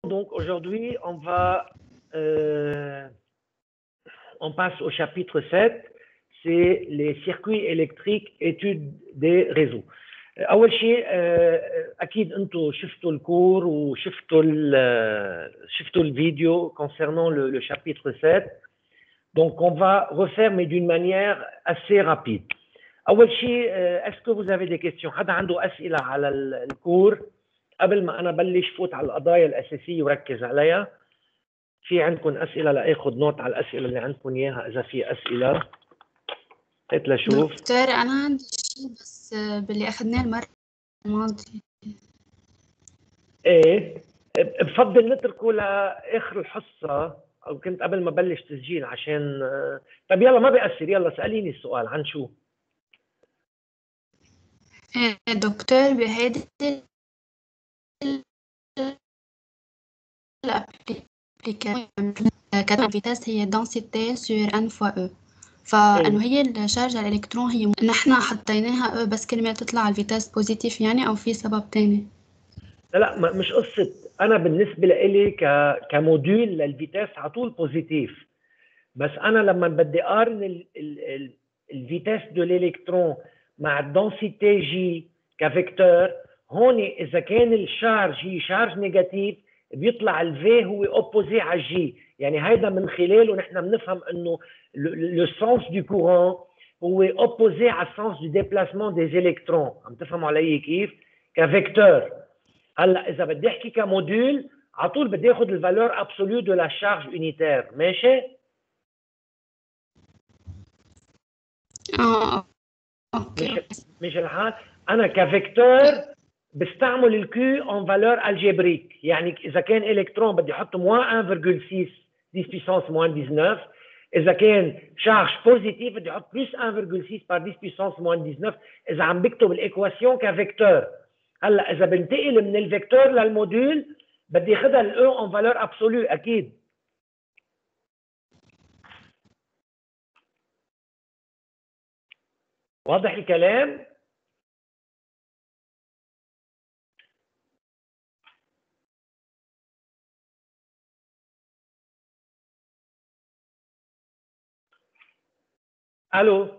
Donc aujourd'hui, on passe au chapitre 7, c'est les circuits électriques, études des réseaux. أول شيء أكيد أنتم شفتوا الكور وشفتوا le vidéo concernant le chapitre 7. Donc on va refaire mais d'une manière assez rapide. أول شيء est-ce que vous avez des questions؟ حدا عنده أسئلة على الكور قبل ما أنا بلش فوت على القضايا الأساسية وركز عليها؟ في عندكم أسئلة لأخذ نوت على الأسئلة اللي عندكم إياها إذا في أسئلة؟ هات لشوف. دكتور أنا عندي شيء بس باللي أخذناه المرة الماضية. إيه بفضل نتركه لآخر الحصة أو كنت قبل ما بلش تسجيل عشان طيب يلا ما بيأثر، يلا سأليني السؤال عن شو؟ دكتور بهيدي الابليكاسيون كتبت فيتاس هي densité sur n fois e، فانه هي الشارج على الالكترون هي نحن حطيناها e بس كل ما تطلع الفيتاس بوزيتيف يعني او في سبب تاني؟ لا مش قصة، أنا بالنسبة لي كموديول للفيتاس على طول بوزيتيف، بس أنا لما بدي أقارن الفيتاس دو الإلكترون مع الدنسيتي جي كفيكتور، هون إذا كان الشارج هي شارج نيجاتيف بيطلع الفي هو اوبوزي على الجي، يعني هيدا من خلاله نحن بنفهم انه لو سونس دو كورون هو اوبوزي على السونس دو ديبلاسمون دي الكترون. عم تفهموا علي كيف؟ كفيكتور. هلا اذا بدي احكي كموديول على طول بدي اخذ الفالور ابسوليو دو لا شارج يونيتير، ماشي؟ اوكي مش الحال. انا كفيكتور بستعمل الكيو ان فالور الجبريك، يعني اذا كان الكترون بدي احط موان 1.6 10 puissance موان 19، اذا كان شارج بوزيتيف بدي احط بلس 1.6 بار 10 puissance موان 19 اذا عم بكتب الايكواسيون كفيكتور. هلا اذا بنتقل من الفيكتور للموديول بدي اخذها الاو ان فالور ابسولو اكيد. واضح الكلام؟ الو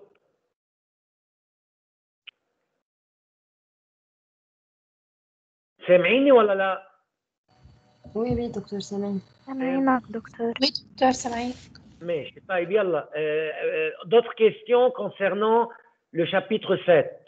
سامعيني ولا لا؟ وي دكتور سامعين. سامعينك دكتور. وي دكتور سامعين. ماشي طيب يلا d'autres questions concernant le chapitre 7.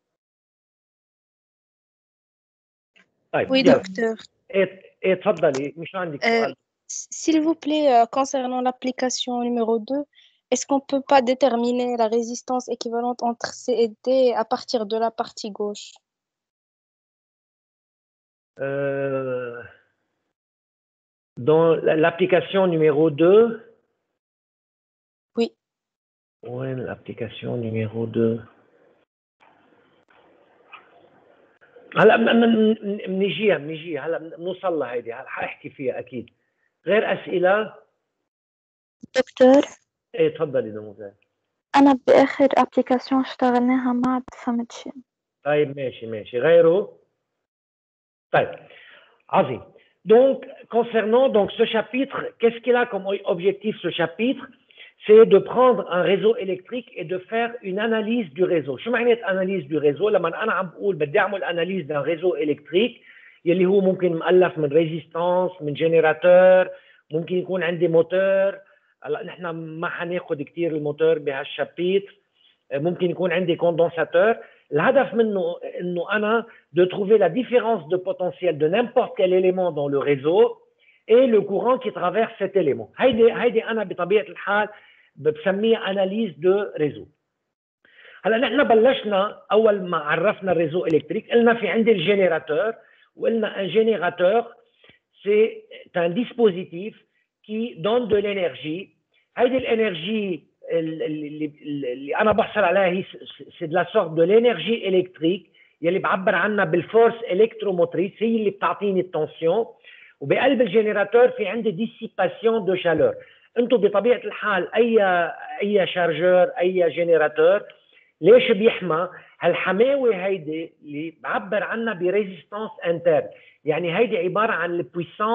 طيب Oui يلا. docteur. تفضلي مش عندك سؤال. S'il vous plaît, concernant l'application numéro 2, est-ce qu'on ne peut pas déterminer la résistance équivalente entre C et D à partir de la partie gauche? Dans l'application numéro 2. Oui. Oui, l'application numéro 2. هلا بنجيها هلا بنوصل لها هيدي، هلا حاحكي فيها اكيد. غير اسئله؟ دكتور. ايه تفضلي دموزيل. أنا بآخر application اشتغلناها ما فهمت شيء. طيب ماشي غيره؟ طيب عظيم. Donc concernant ce chapitre, qu'est-ce qu'il a comme objectif ce chapitre? C'est de prendre un réseau électrique et de faire une analyse du réseau. شو معنات analyse du réseau؟ لما أنا عم بقول بدي أعمل analyse d'un réseau électrique يلي هو ممكن مؤلف من ريزيستانس، من جنراتور، ممكن يكون عندي موتور. هلا نحن ما حناخذ كثير الموتور بهالشابيتر، ممكن يكون عندي كوندنساتور. الهدف منه انه انا de trouver la différence de potentiel de n'importe quel élément dans le réseau et le courant qui traverse cet élément. هيدي انا بطبيعه الحال بسميها اناليز دو ريزو. هلا نحن بلشنا اول ما عرفنا الريزو الكتريك قلنا في عندي الجينيراتور، وقلنا un générateur c'est un dispositif qui donne de l'énergie. هيدي الانرجي اللي انا بحصل عليها هي c'est de la sorte de l'énergie électrique يلي بعبر عنها بالفورس الكتروموتريس، هي اللي بتعطيني التنسيون. وبقلب الجنراتور في عندي ديسيباسيون دو شالور. انتم بطبيعه الحال اي شارجور اي جنراتور ليش بيحمى؟ هالحماوه هيدي اللي بعبر عنها بريزيستانس انترن، يعني هيدي عباره عن البويسانس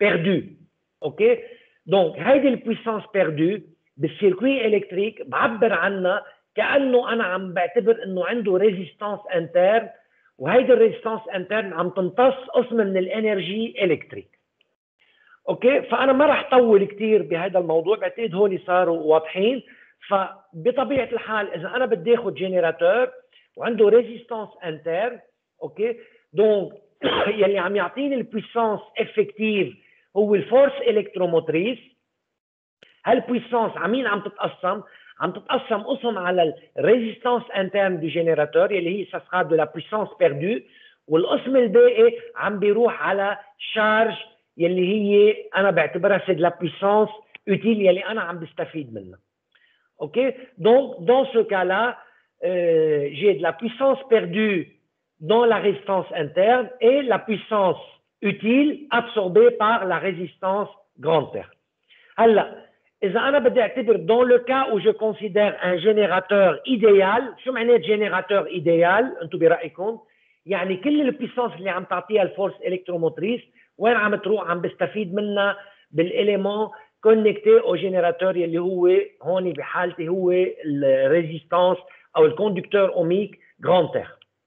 perdue. اوكي دونك هيدي البويسانس بيردو بالسيركوي الكتريك بعبر عنها كانه انا عم بعتبر انه عنده ريزيستانس انترن، وهيدي الريزيستانس انترن عم تمتص قسم من الانرجي الكتريك. اوكي فانا ما راح طول كثير بهذا الموضوع، بعتقد هول صاروا واضحين. فبطبيعه الحال اذا انا بدي اخذ جنراتور وعنده ريزيستانس انترن، اوكي دونك يلي عم يعطيني البويسانس افكتيف هو الفورس الكتروموتريس. هالبويسانس عمين عم تتقسم؟ عم تتقسم قسم على الريزيستانس انترن دو جينيراتور يلي هي ساسخا دو لا بويسانس بيردو، والقسم الباقي عم بيروح على شارج يلي هي انا بعتبرها سي دو لا بويسانس اوتيل يلي انا عم بستفيد منها. اوكي دونك دون سو كالا j'ai de la puissance perdue dans la résistance interne et la puissance utile absorbée par la résistance grande R. هلا إذا أنا بدي أعتبر dans le cas où je considère un générateur idéal، شو معناه générateur idéal؟ أنتم برأيكم يعني كل البيسانس اللي عم تعطيها الفورس الكتروموتريس وين عم تروح؟ عم بستفيد منها بالإليمون كونكتي au générateur اللي هو هون بحالتي هو الريزيستانس أو الكوندكتور أوميك grand R.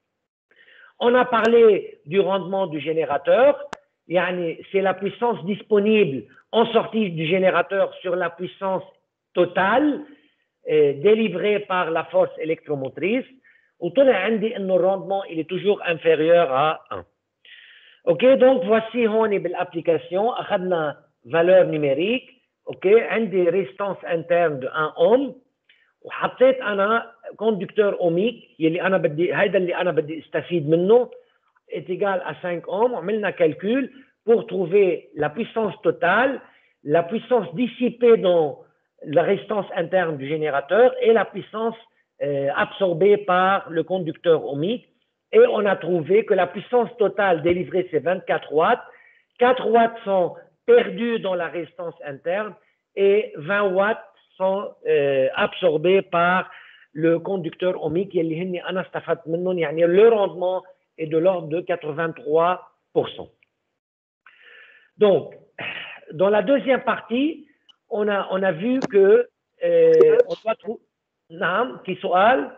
On a parlé du rendement du générateur, c'est la puissance disponible en sortie du générateur sur la puissance totale délivrée par la force électromotrice. وطلع عندي انه الرondement il est toujours inférieur à 1. OK donc voici هون بالapplication اخذنا valeur numérique. OK عندي résistance interne de 1 ohm وحطيت انا كوندكتور اوميك يلي انا بدي هيدا اللي انا بدي استفيد منه est égal à 5 ohms. وعملنا calcul pour trouver la puissance totale, la puissance dissipée dans la résistance interne du générateur et la puissance absorbée par le conducteur ohmique. Et on a trouvé que la puissance totale délivrée c'est 24 watts. 4 watts sont perdus dans la résistance interne et 20 watts sont absorbés par le conducteur ohmique اللي هني أنا استفدت منهم. يعني le rendement est de l'ordre de 83%. Donc, dans la deuxième partie, on a vu que on doit trouver نعم في سؤال.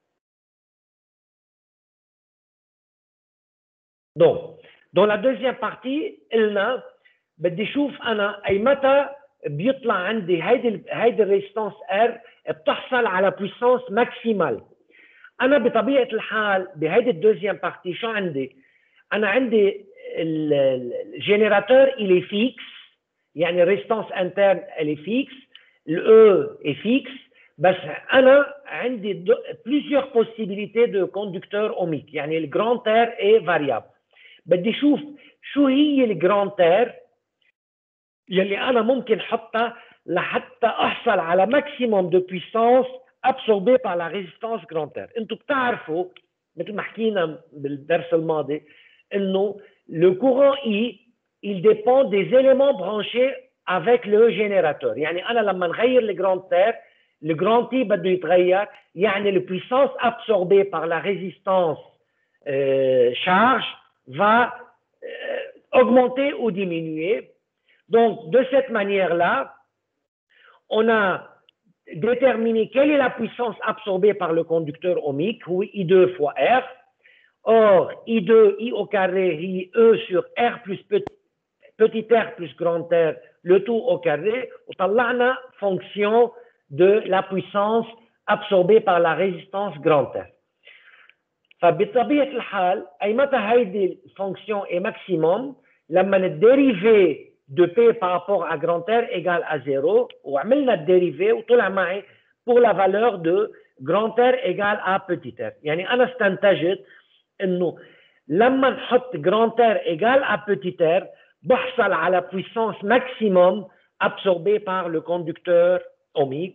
Donc, dans la deuxième partie قلنا بدي شوف أنا أي متى بيطلع عندي هيدي الريزيستانس R بتحصل على بويسانس ماكسيمال. أنا بطبيعة الحال بهيدي الدوزيام بارتي شو عندي؟ أنا عندي الجينيراتور il est fixe، يعني الريزيستانس interne elle est fixe، le E est fixe، بس أنا عندي plusieurs possibilités de conducteur ohmique، يعني le grand R est variable. بدي شوف شو هي الجراند R يلي أنا ممكن حطها لحتى أحصل على maximum de puissance absorbée par la résistance grand R. أنتم بتعرفوا مثل ما حكينا بالدرس الماضي إنه le courant I il dépend des éléments branchés avec le générateur. يعني أنا لما نغير le grand R le grand I بده يتغير، يعني le puissance absorbée par la résistance charge va augmenter ou diminuer. Donc, de cette manière-là, on a déterminé quelle est la puissance absorbée par le conducteur ohmique, oui, I2 fois R. Or, I2, I au carré, I E sur R plus petit r plus grand R, le tout au carré, وطلعنا fonction de la puissance absorbée par la résistance grand R. فبطبيعة الحال أي متى هيدي الفونكسيون est maximum لما الديريفي de P par rapport à grand R égale à 0 وعملنا الديريفي وطلع معي pour la valeur de grand R égale à petit r. يعني أنا استنتجت إنه لما نحط grand R égale à petit r بحصل على puissance maximum absorbée par le conducteur ohmique.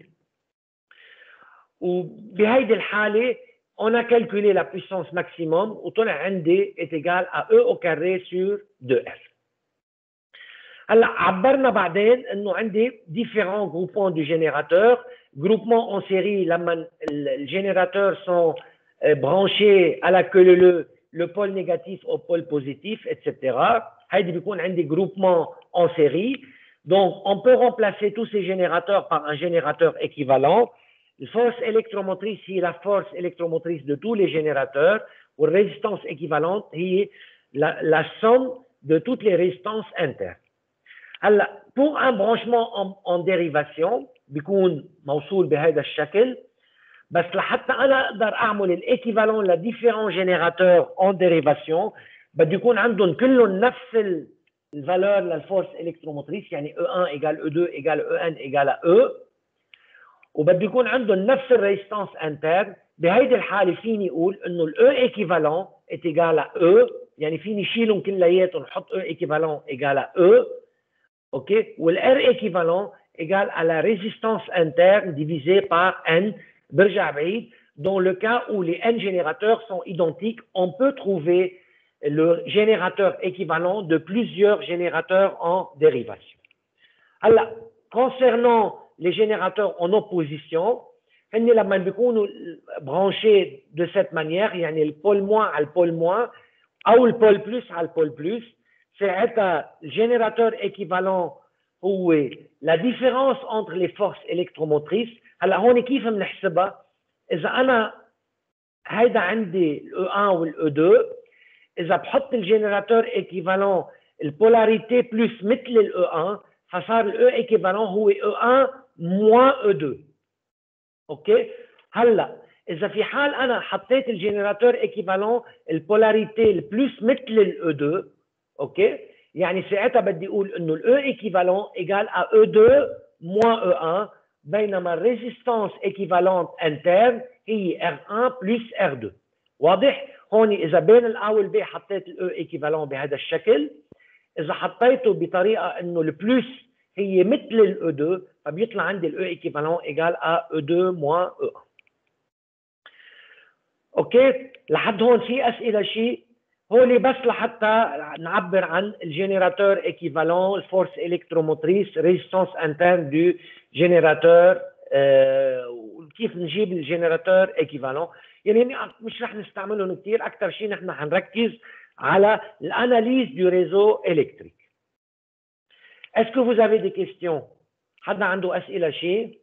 وبهيدي الحالة on a calculé la puissance maximum وطلع عندي est égal à E au carré sur 2R. هلا عبرنا بعدين انه عندي différents groupements du générateur. Groupement en série لما الجينيراتeurs sont branchés à la queue leu le pôle négatif au pôle positif, etc. هيدي بيكون عندي groupement en série. Donc, on peut remplacer tous ces générateurs par un générateur équivalent. La force électromotrice, c'est la force électromotrice de tous les générateurs. Ou résistance équivalente, c'est la somme de toutes les résistances internes. Alors, pour un branchement en dérivation, بيكون موصول بهذا الشكل. بس لحتى أنا أقدر أعمل الإيكيفالون لديفيرون جينيراتور en dérivation بده يكون عندهم كلهم نفس الفالور للفورس الكتروموتريس، يعني E1 égale E2 égale En égale E، وبده يكون عندهم نفس الريزستانس انترن. بهيدي الحاله فيني اقول انه الاو ايكيفالون est égal à E، يعني فيني شيلهم كلياتهم نحط E ايكيفالون égale à E، اوكي، والار ايكيفالون égale à la résistance interne divisée par N. برجع بعيد، dans le cas où les N générateurs sont identiques, on peut trouver le générateur équivalent de plusieurs générateurs en dérivation. Alors, concernant les générateurs en opposition, هن لما بيكونوا branchés de cette manière، يعني البول moins على البول moins أو البول plus على البول plus، ساعتها الجénérateur équivalent هو la différence entre les forces électromotrices. هلا هون كيف بنحسبها؟ إذا أنا هيدا عندي ال E1 وال E2، إذا بحط الجينيراتور إيكيفالون البولاريتي بلس مثل ال E1، فصار ال E إيكيفالون هو E1 moins E2. أوكي؟ هلا إذا في حال أنا حطيت الجينيراتور إيكيفالون البولاريتي البلس مثل ال E2، أوكي؟ يعني ساعتها بدي أقول إنه ال E إيكيفالون إيجال à E2 moins E1، بينما الريزيستانس إيكيفالونت انترن هي R1 بلس R2. واضح؟ هون إذا بين الأ والبي حطيت الأو إيكيفالون بهذا الشكل، إذا حطيته بطريقة إنه البلس هي مثل الأو 2 فبيطلع عندي الأو إيكيفالون إيجال أ أو 2 موان أو 1. أوكي؟ لحد هون في أسئلة شيء؟ هون بس لحتى نعبر عن الجينيراتور إيكيفالون، الفورس إلكتروموتريس، ريزيستانس انترن دو جينيراتور، وكيف نجيب الجينيراتور إيكيفالون. يعني مش رح نستعملهم كثير، اكثر شيء نحن حنركز على الاناليز دو ريزو الكتريك. Est-ce que vous avez des questions؟ حدا عنده اسئله شيء؟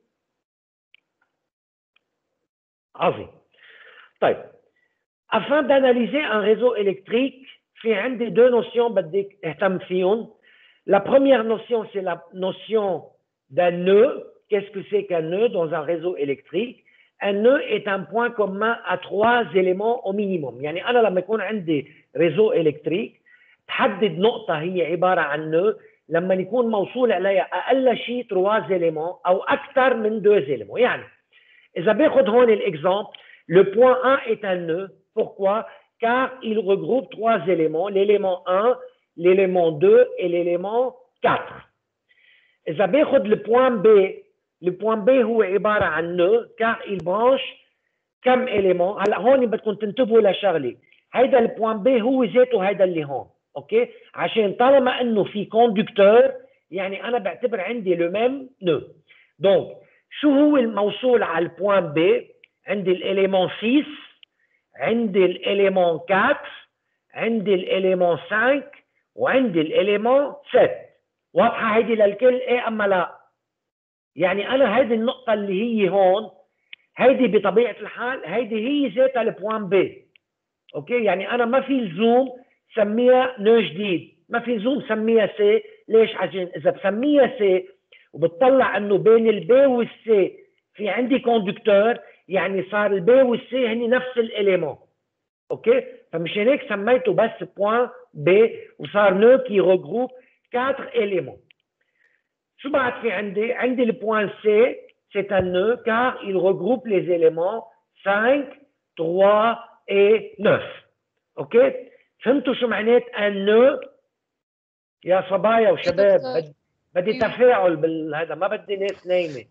عظيم. طيب، afin d'analyser un réseau électrique، في عندي deux notions بدي اهتم فيهم. La première notion, c'est la notion d'un nœud. Qu'est-ce que c'est qu'un nœud dans un réseau électrique؟ Un nœud est un point commun à 3 éléments au minimum. يعني أنا لما يكون عندي réseau électrique تحدد نقطة هي عبارة عن nœud لما يكون موصول عليها أقل شيء 3 éléments أو أكثر من 2 éléments. يعني إذا باخد هون l'exemple، le point 1 est un nœud. Pourquoi? Car il regroupe 3 éléments, l'élément 1, l'élément 2 et l'élément 4. إذا باخد le point B، le point B هو عبارة عن nœud car il branche كم élément. هلا هون بدكم تنتبهوا لشغلة، هيدا le point B هو ذاته هيدا اللي هون، اوكي؟ عشان طالما انه في conducteur يعني انا بعتبر عندي le même nœud. donc شو هو الموصول على البوان B؟ عندي الاليمون 6، عندي الاليمون 4، عندي الاليمون 5، وعندي الاليمون 7. واضحة هيدي للكل ايه اما لا؟ يعني انا هيدي النقطة اللي هي هون، هيدي بطبيعة الحال هيدي هي ذاتها البوان بي. اوكي؟ يعني انا ما في لزوم سميها نو جديد، ما في لزوم سميها سي. ليش؟ عشان اذا بسميها سي وبتطلع انه بين البي والسي في عندي كوندكتور، يعني صار البي والسي هني نفس الاليمون. اوكي؟ فمشان هيك سميته بس بوان بي وصار نو كي ريغروب 4 éléments. شو بعد في عندي؟ عندي le point C، c'est un nœud car il regroupe les éléments 5, 3 et 9. اوكي؟ فهمتوا شو معنات un nœud؟ يا صبايا وشباب، بدي تفاعل بالهذا، ما بدي ناس نايمة.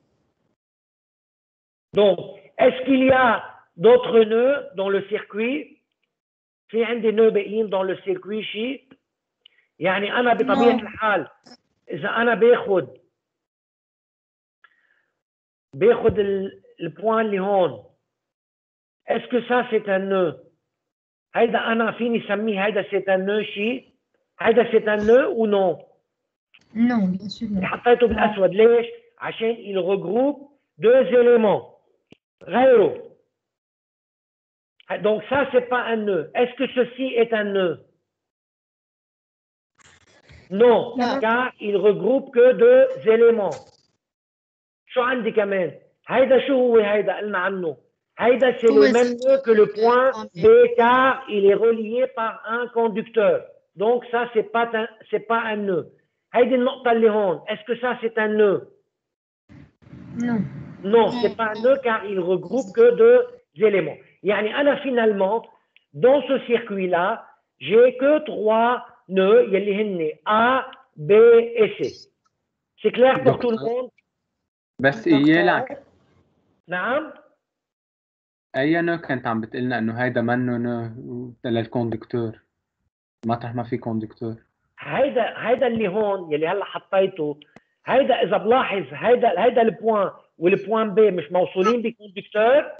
Donc, est-ce qu'il y a d'autres nœuds dans le circuit؟ في عندي nœuds باقيين dans le circuit شيء؟ يعني أنا بطبيعة الحال إذا أنا باخد البوان اللي هون، est-ce que ça c'est un nœud؟ هيدا أنا فيني سميه هيدا c'est un nœud شيء؟ هيدا c'est un nœud ou non؟ Non, bien sûr. Non. حطيته بالأسود ليش؟ عشان il regroupe deux éléments. غيره. Donc ça, c'est pas un nœud. Est-ce que ceci est un nœud? Non, car il regroupe que deux éléments. شو عندي كمان؟ هيدا شو هو هيدا قلنا عنه؟ هيدا c'est le même nœud que le point B car il est relié par un conducteur. Donc ça c'est pas un nœud. هيدي النقطة اللي هون. Est-ce que ça c'est un nœud? Non. Non, c'est pas un nœud car il regroupe que deux éléments. يعني أنا finalement dans ce circuit-là, j'ai que trois nœuds يلي هن A, B et C. C'est clair pour tout le monde? بس إيالك نعم؟ أي نوع كنت عم بتقلنا إنه هيدا منه نوع للكوندكتور مطرح ما في كوندكتور؟ هيدا اللي هون يلي هلا حطيته، هيدا إذا بلاحظ هيدا البوان والبوان بي مش موصولين بكوندكتور.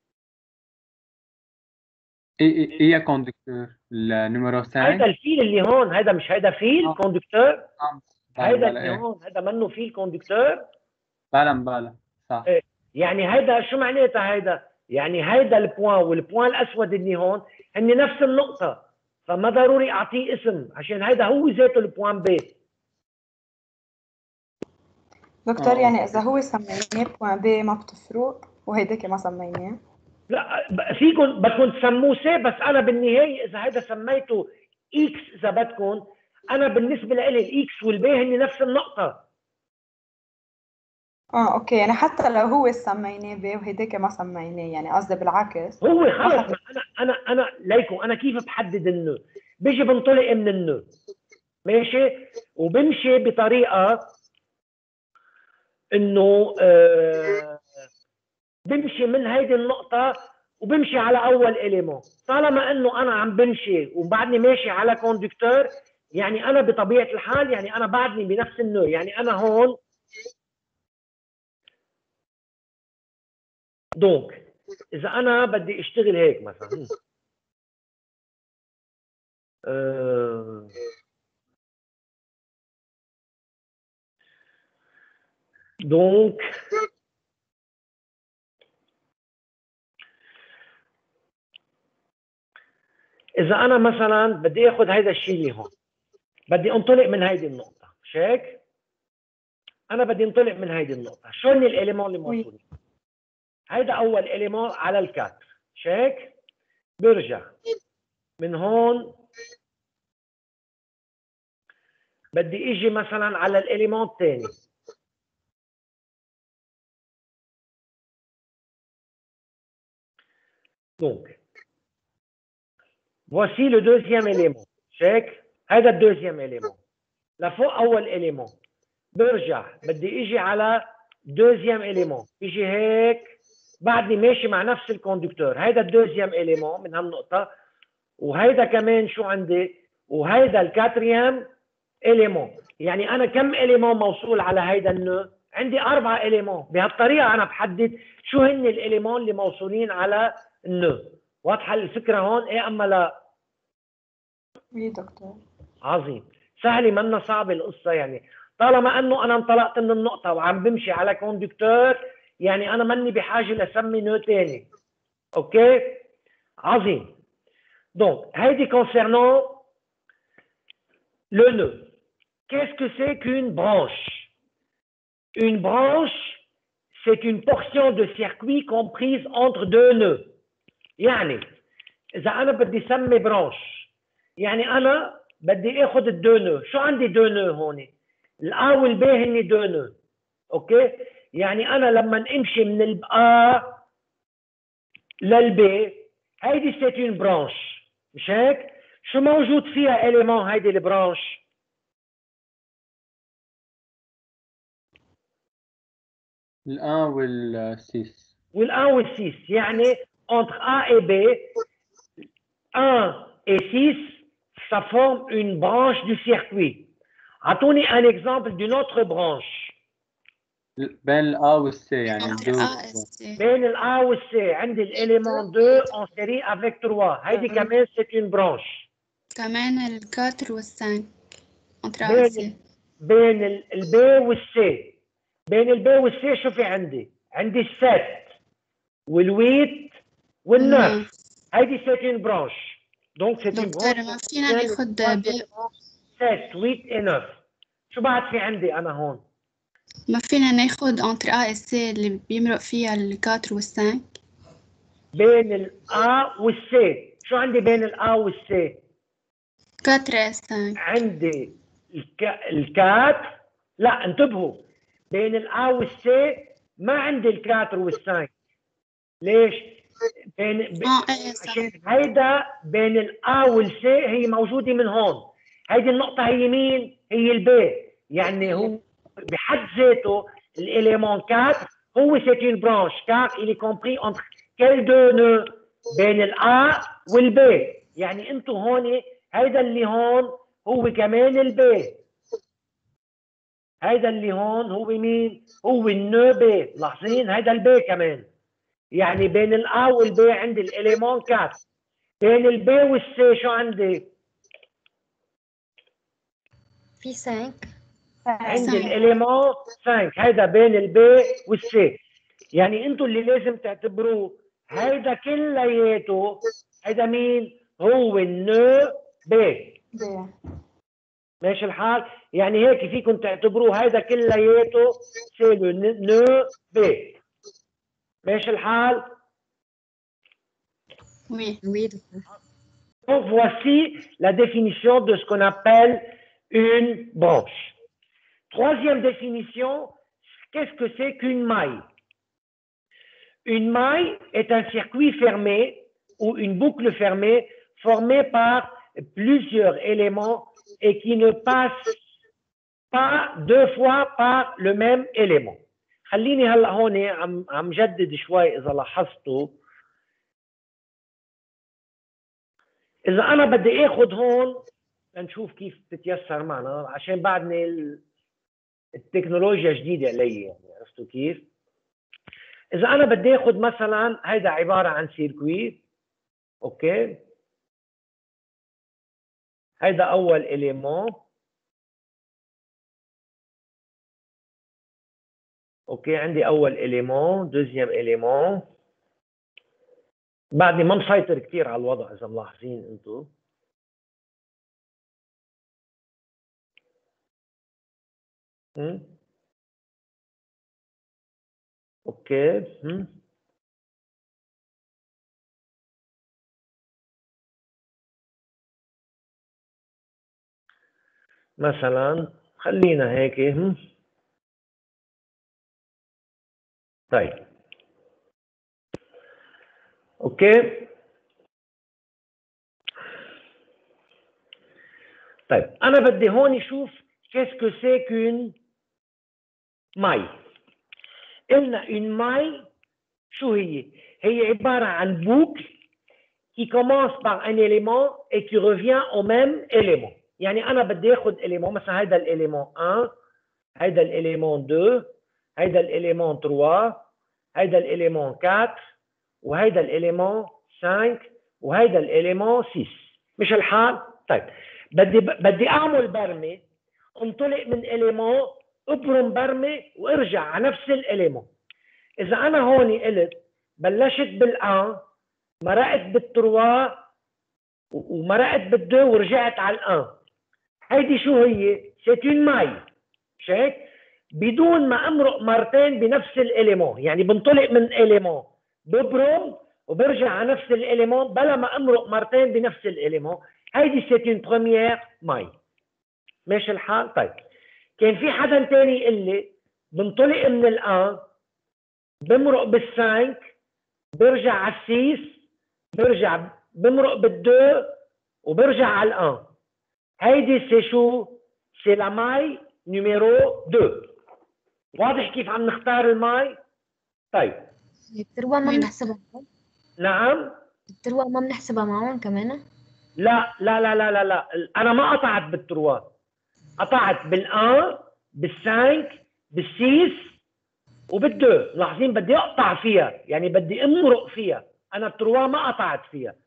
إيه كوندكتور؟ النيميرو 5؟ هيدا الفيل اللي هون، هيدا مش هيدا فيل كوندكتور؟ هيدا اللي إيه. هون هيدا منه فيل كوندكتور؟ بلا صح. إيه. يعني هيدا شو معناتها هيدا؟ يعني هيدا البوان والبوان الأسود اللي هون هن نفس النقطة، فما ضروري أعطيه اسم عشان هيدا هو ذاته البوان بي. دكتور يعني إذا هو سميناه بوان بي ما بتفرق وهيداك ما سميناه؟ لا فيكم بدكم تسموه سي، بس أنا بالنهاية إذا هيدا سميته إكس إذا بدكم، أنا بالنسبة لي الإكس والبي هن نفس النقطة. اوكي، يعني حتى لو هو سميناه بي وهيداك ما سميناه، يعني قصدي بالعكس هو خلص. انا ليكم انا كيف بحدد النو؟ بيجي بنطلق من النو ماشي، وبمشي بطريقه انه بمشي من هيدي النقطه وبمشي على اول اليمون. طالما انه انا عم بمشي وبعدني ماشي على كوندكتور، يعني انا بطبيعه الحال يعني انا بعدني بنفس النو. يعني انا هون دونك إذا أنا بدي أشتغل هيك مثلا دونك إذا أنا مثلا بدي آخذ هيدا الشيء اللي هون، بدي أنطلق من هيدي النقطة، مش هيك؟ أنا بدي أنطلق من هيدي النقطة، شو هن الإليمون اللي موجودين؟ هيدا أول إليمون على الكاتر، مش هيك؟ برجع من هون بدي اجي مثلا على الاليمون الثاني، دونك voici le deuxième élément. شيك هذا الدوزيام إليمون لفوق أول إليمون، برجع بدي اجي على دوزيام إليمون، اجي هيك بعدني ماشي مع نفس الكوندكتور. هيدا الدوزيام إليمون من هالنقطة، وهيدا كمان شو عندي، وهيدا الكاتريام إليمون. يعني أنا كم إليمون موصول على هيدا النو؟ عندي 4 إليمون. بهالطريقة أنا بحدد شو هن الإليمون اللي موصولين على النو. واضحة الفكرة هون؟ إيه أما لا؟ وي دكتور. عظيم، سهلة منا صعبة القصة. يعني طالما أنه أنا انطلقت من النقطة وعم بمشي على كوندكتور، يعني أنا ماني بحاجة لسمي نو تاني. أوكي؟ عظيم. Donc, هيدي concernant le nœud. Qu'est-ce que c'est qu'une branche? Une branche, c'est une portion de circuit comprise entre deux nœuds. يعني إذا أنا بدي سمي برانش، يعني أنا بدي آخذ الدو نو. شو عندي دو نو هون؟ الآ والبي هن دو نو. أوكي؟ يعني أنا لما أمشي من الآ للبي، هيدي c'est une branche. مش هيك؟ شو موجود فيها إليمون هيدي البرانش؟ الآن والسيس. والآن والسيس. يعني entre A et B, 1 et 6, ça forme une branche du circuit. أعطوني un exemple d'une autre branche. بين الآ والسي يعني بين الآ والسي عندي l'élément 2 en série avec 3. هيدي كمان c'est une branche. كمان الكاتر والسانك entre A بين et C. بين البي والسي. بين البي والسي شو في عندي؟ عندي السات والويت والنف. هيدي سيتين برانش. دونك سيتين دكتور برانش ما فينا ناخد سات ويت انف. شو بعد في عندي انا هون؟ ما فينا ناخد entre A et C اللي بيمرق فيها الكاتر والسانك. بين الA والسي. شو عندي بين الA والسي؟ 4 et 5. عندي الكات. لا انتبهوا، بين الA والسي ما عندي الكاتر والسانك. ليش؟ عشان هيدا بين الA والسي هي موجودة من هون. هيدي النقطة هي مين؟ هي البي. يعني هو بحد ذاته الإليمون 4 هو c'est une branche car il est compris entre quels deux nœuds؟ بين الA والبي. يعني انتو هون هيدا اللي هون هو كمان البي. هيدا اللي هون هو مين؟ هو النو بي. لاحظين هيدا البي كمان. يعني بين الA والبي عندي الإليمون 4. بين البي والسي شو عندي؟ في 5. عندي الإليمون 5. هيدا بين البي والسي. يعني انتوا اللي لازم تعتبروه هيدا كلياته. هيدا مين؟ هو النو بي. ماشي الحال؟ يعني هيك فيكم تعتبروه هيدا كلياته سي لو نو بي. ماشي الحال؟ Oui. Oui, docteur. Donc voici la définition de ce qu'on appelle une branche. Troisième définition, qu'est-ce que c'est qu'une maille? Une maille est un circuit fermé ou une boucle fermée formée par plusieurs éléments et qui ne passe pas deux fois par le même élément. خليني هلا هون عم جدد شوي اذا لاحظتوا. اذا انا بدي اخذ هون لنشوف كيف بتتيسر معنا عشان بعدني التكنولوجيا جديده علي. يعني عرفتوا كيف؟ اذا انا بدي اخذ مثلا هيدا عباره عن سيركوي. اوكي، هيدا اول اليمون. اوكي، عندي اول اليمون، دوزيام اليمون. بعدني ما مسيطر كثير على الوضع اذا ملاحظين انتم. اوكي. مثلا خلينا هيك. طيب اوكي. طيب انا بدي هون اشوف qu'est-ce que c'est qu'une maille. قلنا une maille شو هي؟ هي عباره عن boucle qui commence par un élément et qui revient au même élément. يعني انا بدي اخذ élément مثلا هيدا الاليمون 1، هيدا الاليمون 2، هيدا الاليمون 3، هيدا الاليمون 4، وهيدا الاليمون 5، وهيدا الاليمون 6. مش الحال؟ طيب بدي اعمل برمه، انطلق من اليمون، ابرم برمه وارجع على نفس الاليمون. اذا انا هون قلت بلشت بالان، مرقت بالتروا، ومرقت بالدو، ورجعت على الان، هيدي شو هي؟ سيت اون ماي. مش هيك؟ بدون ما امرق مرتين بنفس الاليمون. يعني بنطلق من اليمون، ببرم وبرجع على نفس الاليمون بلا ما امرق مرتين بنفس الاليمون. هيدي سيت اون بروميير ماي. ماشي الحال؟ طيب كان في حدا تاني يقول لي بنطلق من الان، بمرق بال5، برجع على ال6، برجع بمرق بال2، وبرجع على الان. هيدي سي شو؟ سي لا ماي نيميرو 2. واضح كيف عم نختار الماي؟ طيب التروة ما بنحسبها معهم؟ نعم؟ التروة ما بنحسبها معهم كمان؟ لا لا لا لا لا لا، انا ما قطعت بالتروات، قطعت بالان، بال5، بال6، وبال2. لاحظين بدي اقطع فيها، يعني بدي امرق فيها. انا التروا ما قطعت فيها،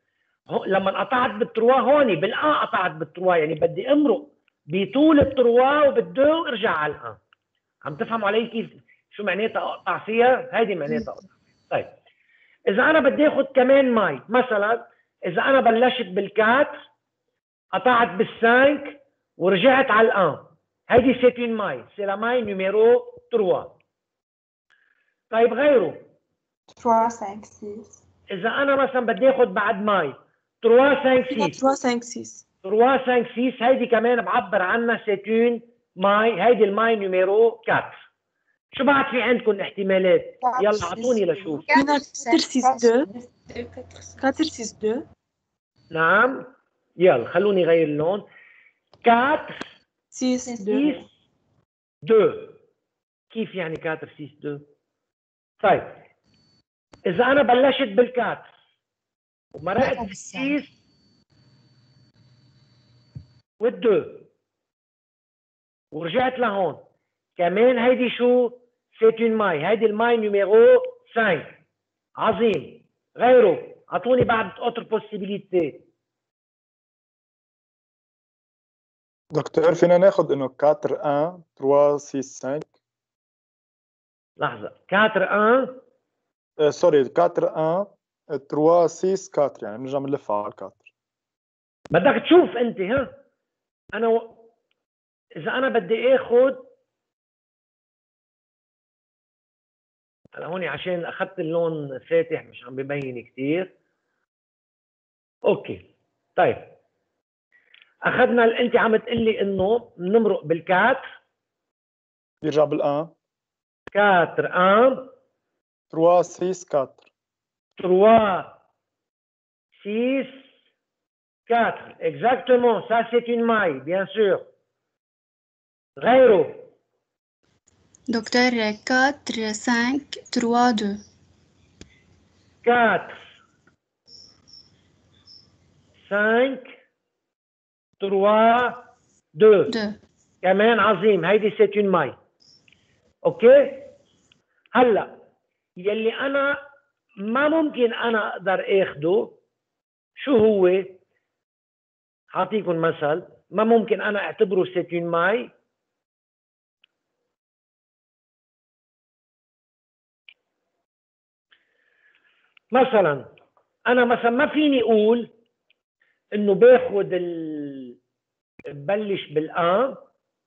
لما قطعت بالتروا هون بالان قطعت بالتروا، يعني بدي امرق بطول التروا وبالدو وارجع على الان. عم تفهموا علي كيف شو معناتها اقطع فيها؟ هيدي معناتها اقطع. طيب اذا انا بدي اخذ كمان مي، مثلا اذا انا بلشت بالكات قطعت بالسانك ورجعت على الان، هيدي سيت اون ماي، سي لا ماي نيميرو 3. طيب غيره 3 5 6 اذا انا مثلا بدي اخذ بعد ماي 3 5 6 3 5 6 3 5 6 هيدي كمان بعبر عنها سيت اون ماي، هيدي الماي نيميرو 4. شو بعد في عندكم احتمالات؟ يلا اعطوني لشوف. فينا 4 6 2 4 6 2. نعم يلا خلوني غير اللون. 4 6 2. 2. كيف يعني 4 6 2؟ طيب اذا انا بلشت بالكات ومرقت بال6 وال2 ورجعت لهون كمان، هيدي شو؟ سيت اون ماي، هيدي الماي نيميرو 5. عظيم. غيره اعطوني بعد اوتر بوسيبيليتي. دكتور فينا ناخد انه 4 1 3 6 5. لحظه 4 1 سوري 4 1 3 6 4، يعني بنرجع بنلفها على 4. بدك تشوف انت. ها انا اذا انا بدي اخذ هلا هون عشان اخذت اللون فاتح مش عم ببين كثير. اوكي طيب اخذنا انت عم تقلي انه بنمرق بالكات يرجع بالان 4 1 3 6 4. 3 6 4. Exactement, ça c'est une maille, bien sûr. غيره دكتور 4 5 3 2. 4 5 3 2. كمان عظيم، هيدي c'est une maille. اوكي هلا يلي انا ما ممكن انا اقدر اخده شو هو؟ حاعطيكم مثل ما ممكن انا اعتبره c'est une maille. مثلا انا مثلا ما فيني اقول انه باخذ ببلش بالان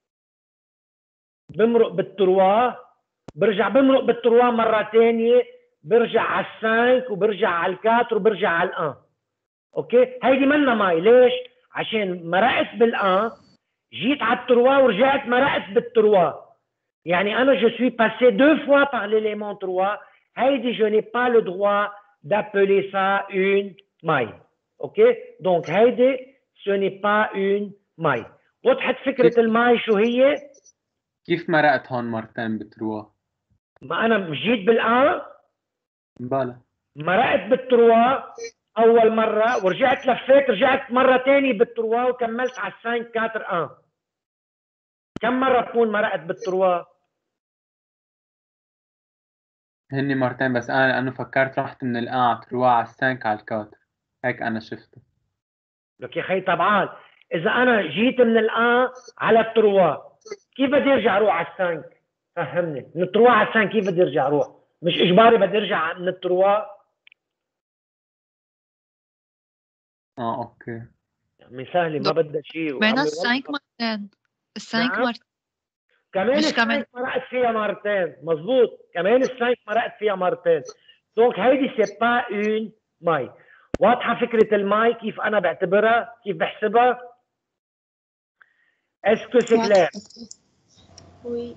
بمرق بالتروا برجع بمرق بالتروا مره ثانيه برجع على السانك وبرجع على الكاتر وبرجع على الان. اوكي هيدي منا ماي. ليش؟ عشان مرقت بالان جيت على التروا ورجعت مرقت بالتروا، يعني انا je suis passé 2 fois par l'élément 3. هيدي je n'ai pas le droit d'appeler ça une maille. اوكي دونك هيدي ce n'est pas une maille. وضحت فكره الماي شو هي؟ كيف مرقت هون مرتين بتروا؟ ما انا جيت بالان بلا مرقت بالتروا اول مره ورجعت لفيت رجعت مره ثانيه بالتروا وكملت على 5 4 1. كم مره بكون مرقت بالتروا؟ هني مرتين بس. انا لانه فكرت رحت من الان على تروا على السانك على الكاتر، هيك انا شفته. لك يا خي طبعا اذا انا جيت من الان على التروا كيف بدي ارجع اروح على السانك؟ فهمني من التروا على السانك كيف بدي ارجع اروح؟ مش اجباري بدي ارجع من التروا. اوكي يعني سهله ما بدها شيء. بين السانك مرتين. السانك نعم. مرتين كمان مش السانك مرقت فيها مرتين. مزبوط كمان السانك مرقت فيها مرتين. دونك هيدي سي با اون ماي. واضحه فكره الماي كيف انا بعتبرها كيف بحسبها؟ اسكو سي كلير؟ Oui.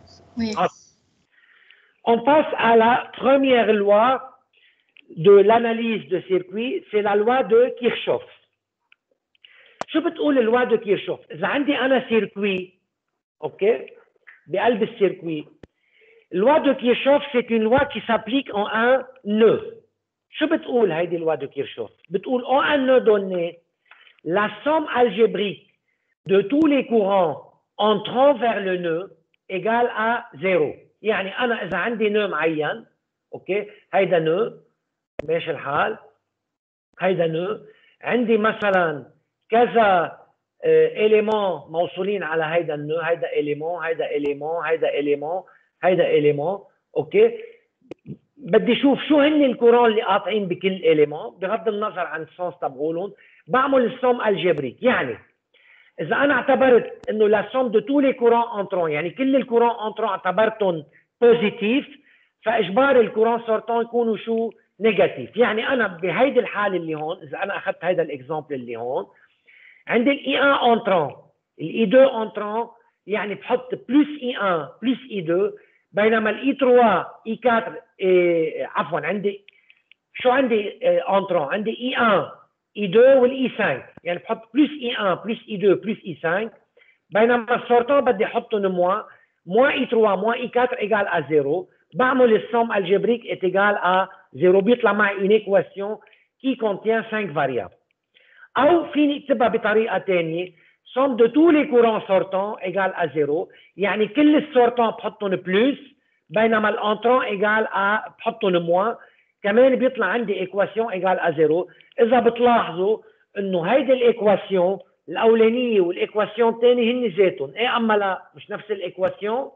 On passe à la première loi de l'analyse de circuit, c'est la loi de Kirchhoff. شو بتقول اللوا de Kirchhoff؟ إذا عندي أنا سيركوي أوكي بقلب السيركوي، loi de Kirchhoff c'est une loi qui s'applique en un nœud. شو بتقول هيدي loi de Kirchhoff؟ بتقول en un nœud donné la somme algébrique de tous les courants entrant vers le nœud égale à 0. يعني أنا إذا عندي نœud معين أوكي هيدا نœud ماشي الحال، هيدا نœud عندي مثلا كذا إليمون موصولين على هيدا النو، هيدا إليمون، هيدا إليمون، هيدا إليمون، هيدا إليمون، أوكي. بدي شوف شو هن الكورون اللي قاطعين بكل إليمون بغض النظر عن السونس تبعولهم، بعمل السوم الجبريك. يعني إذا أنا اعتبرت إنه لا سوم دو تو لي كورون انترون، يعني كل الكورون انترون اعتبرتهم بوزيتيف، فإجبار الكورون سورتون يكونوا شو؟ نيجاتيف. يعني أنا بهيدي الحالة اللي هون، إذا أنا أخذت هيدا الإكزامبل اللي هون، عندي الإي 1 انترون، الإي 2 انترون، يعني بحط بلس إي 1 بلس إي 2، بينما الإي 3 إي 4 عفوا عندي شو عندي انترون؟ عندي إي 1 إي 2 والإي 5، يعني بحط بلس إي 1 بلس إي 2 بلس إي 5، بينما السورتون بدي احطهم موان إي 3 موان إي 4 إيجال à 0. بعمل السوم الجبريك est égal à 0، بيطلع معي une équation qui contient 5 variables. أو فيني اكتبها بطريقة ثانية، somme de tous les courants sortants égale à 0، يعني كل السورتون بحطهم بلس بينما الانترون égale à بحطهم موان، كمان بيطلع عندي équation égale à 0. إذا بتلاحظوا إنه هيدي الإيكواسيون الأولانية والإيكواسيون الثانية هن ذاتهم، إيه أما لا مش نفس الإيكواسيون؟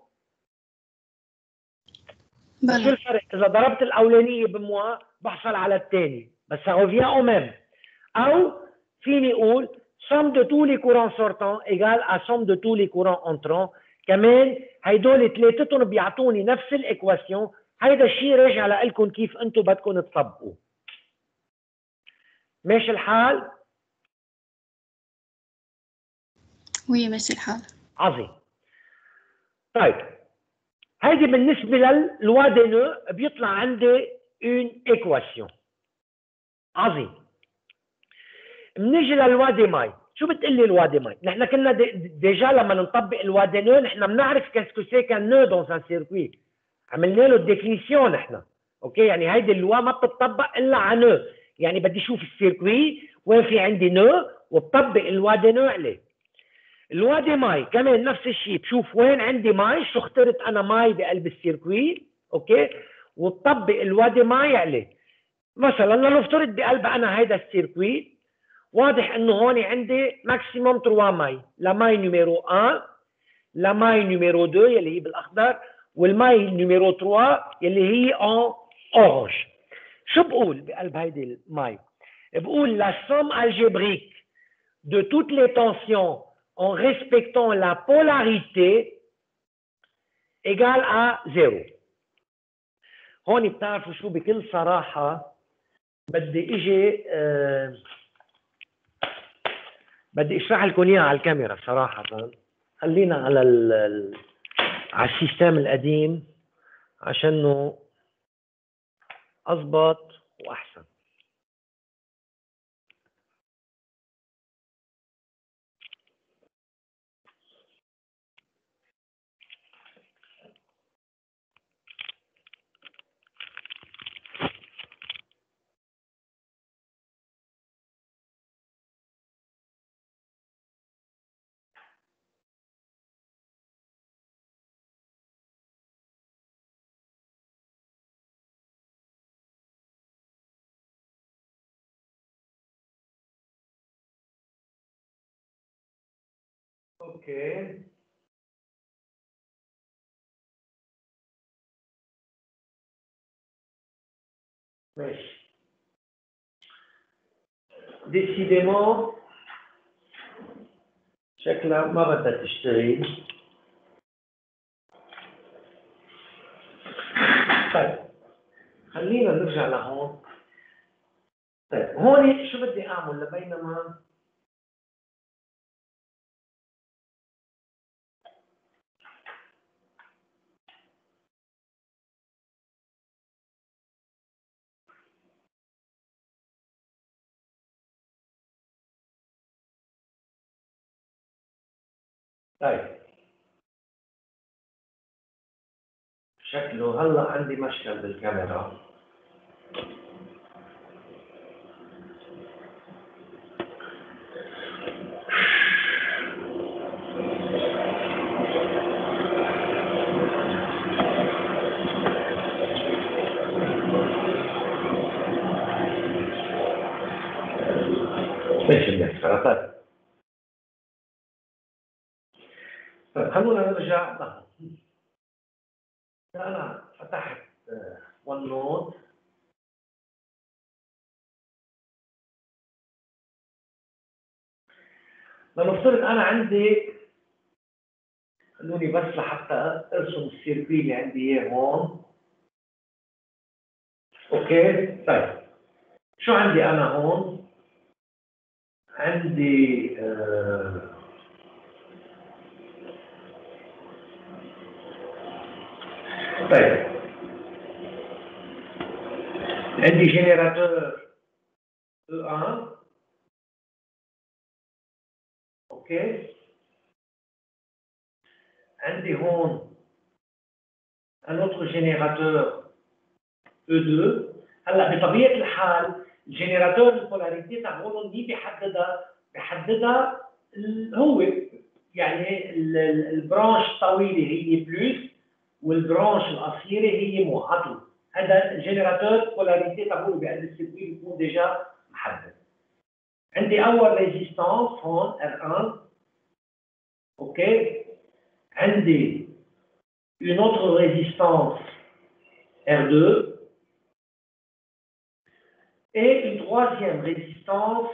شو الفرق؟ إذا ضربت الأولانية بموا بحصل على الثاني، بس ça revient au même. أو فيني أقول somme de tous les courants sortants égale à somme de tous les courants entrants. كمان هيدول ثلاثتهم بيعطوني نفس الإيكواسيون. هيدا الشيء راجع لكم كيف أنتم بدكم تطبقوا. ماشي الحال؟ وي ماشي الحال. عظيم. طيب هيدي بالنسبة للوا دي نو بيطلع عندي اون ايكواسيون. عظيم. بنيجي للوا دي ماي. شو بتقول لي الوا دي ماي؟ نحن كنا ديجا لما نطبق الوا دي نو نحن بنعرف كاسكو سي كان نو دون ان سيركوي. عملنا له الديفينيسيون نحن. اوكي، يعني هيدي اللوا ما بتطبق الا على نو، يعني بدي اشوف السيركوي وين في عندي نو وبطبق الوا دي نو عليه. الوا دي ماي كمان نفس الشيء، بشوف وين عندي ماي، شو اخترت انا ماي بقلب السيركوي، اوكي، وبطبق الوا دي ماي عليه. مثلا لنفترض بقلب انا هيدا السيركوي، واضح انه هون عندي ماكسيموم 3 ماي، لا ماي نيميرو 1، لا ماي نيميرو 2 يلي هي بالاخضر، والماي نيميرو 3 يلي هي ان اورانج. شو بقول بقلب هيدي الماي؟ بقول لا somme algébrique de toutes les tensions en respectant la polarité égale à 0. هون بتعرفوا شو، بكل صراحة بدي اجي بدي اشرح لكم اياها على الكاميرا صراحة. خلينا على على السيستم القديم عشانه اضبط واحسن. اوكي، ماشي. ديسيديمون شكلها ما بدها تشتغل. طيب خلينا نرجع لهون. طيب هون شو بدي اعمل لبينما طيب شكله هلا عندي مشكل بالكاميرا. خلونا نرجع. أنا فتحت ون نوت. لنفترض أنا عندي، خلوني بس لحتى أرسم السيركل اللي عندي إياه هون. أوكي، طيب شو عندي أنا هون؟ عندي طيب عندي جينيراتور E1. اوكي، عندي هون un autre générateur E2. هلا بطبيعه الحال الجينيراتور البولاريتي تبعولهم مين بحددها هو يعني البرانش الطويله هي بلس والبرانش القصيره هي معطل. هذا الجينيراتور بولاريتي تبعوله بقلب السيركوي بيكون ديجا محدد. عندي اول ريزيستانس هون R1. اوكي، عندي une autre résistance R2 et une troisième résistance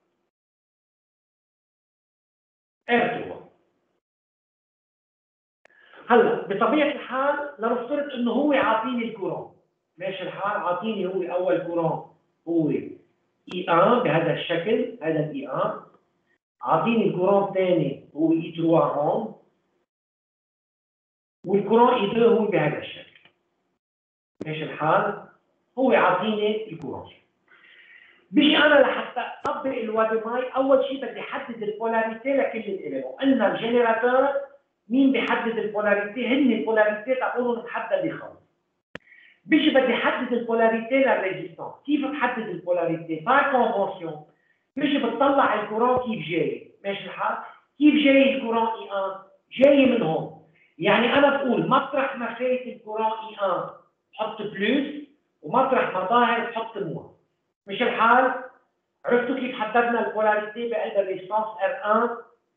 R3. هلا بطبيعه الحال لنفترض انه هو عاطيني الكورون، ماشي الحال، عاطيني هو اول كورون هو E1 بهذا الشكل، هذا E1. عاطيني الكورون الثاني هو E3 هون، والكورون E2 هو بهذا الشكل، ماشي الحال، هو عاطيني الكورون. بيجي انا لحتى اطبق الوادماي اول شيء بدي احدد البولاريتي لكل الاليمون. قلنا الجنراتور مين بيحدد البولاريتي؟ هن البولاريتي تبعولهم محدده خالص. بيجي بدي احدد البولاريتي للريزيستانس. كيف بحدد البولاريتي؟ باي كونفونسيون بيجي بتطلع الكورون كيف جاي، ماشي الحال؟ كيف جاي الكورون E1؟ جاي من هون. يعني انا بقول مطرح ما فات الكورون E1 بحط بلس، ومطرح ما ظاهر بحط موان، مش الحال؟ عرفتوا كيف حددنا البولاريتي بقلب الريزيستانس R1؟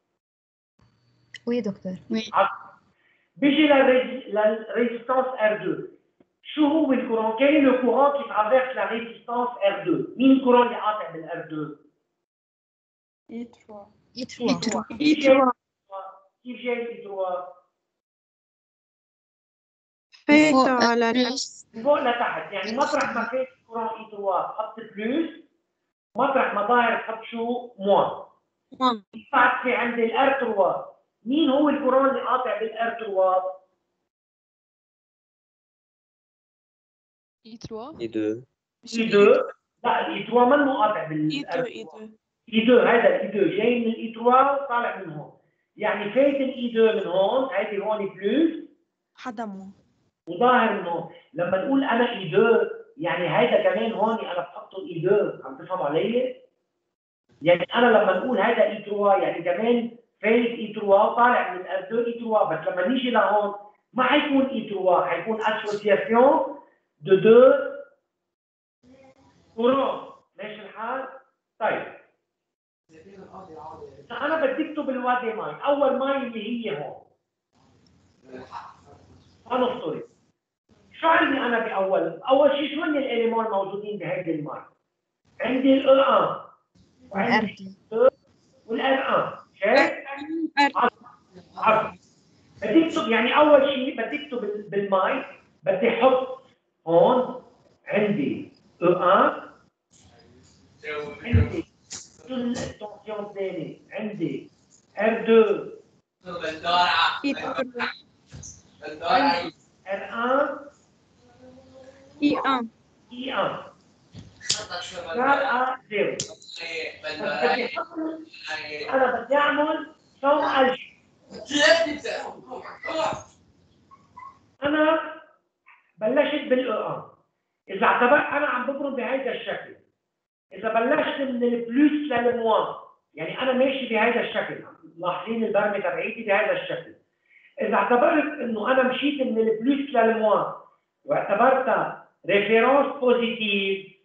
وي دكتور. بيجي للريزيستانس R2. شو هو الكورون؟ كان لو كورون كي ترافيرس لا ريزيستانس R2. مين الكورون اللي قاطع بالR2؟ E3. كيف جاي E3؟ فات على فوق لتحت، يعني مطرح ما فات الكورون E3 بحط بلس، مطرح ما ظاهر بحط شو؟ موان. بعد في عندي الR3. مين هو الكورون اللي قاطع بالR3؟ E2. لا الE3 منه قاطع بالR3. E2 هذا الE2 جاي من الE3 وطالع من هون، يعني فات الE2 من هون، هيدي هون بلس حدمه وظاهر من هون. لما نقول انا E2 يعني هيدا كمان هون انا بحطه E2. عم تفهم علي؟ يعني انا لما نقول هذا E3 يعني كمان فايت E3 وطالع من R2 E3، بس لما نيجي لهون ما حيكون E3، حيكون اسوسياسيون دو كورون، ماشي الحال؟ طيب انا بدي اكتب الوادي ماي. اول ماي اللي هي هون هنفترض شو عندي انا اول شيء شو هن الاليمون الموجودين بهيدي الماي؟ عندي الE1 وعندي والR1. شايف؟ بدي اكتب يعني اول شيء بدي اكتب بالماي، بدي احط هون عندي E1، عندي التنسيون الثاني عندي R2، عندي R1 E1 لا زيرو. انا بدي اعمل صوم الجي. انا بلشت بالE1. اذا اعتبرت انا عم ببرم بهذا الشكل، اذا بلشت من البلس للموان يعني انا ماشي بهذا الشكل، لاحظين البرمه تبعيتي بهذا الشكل. اذا اعتبرت انه انا مشيت من البلس للموان واعتبرتها ريفيرنس بوزيتيف،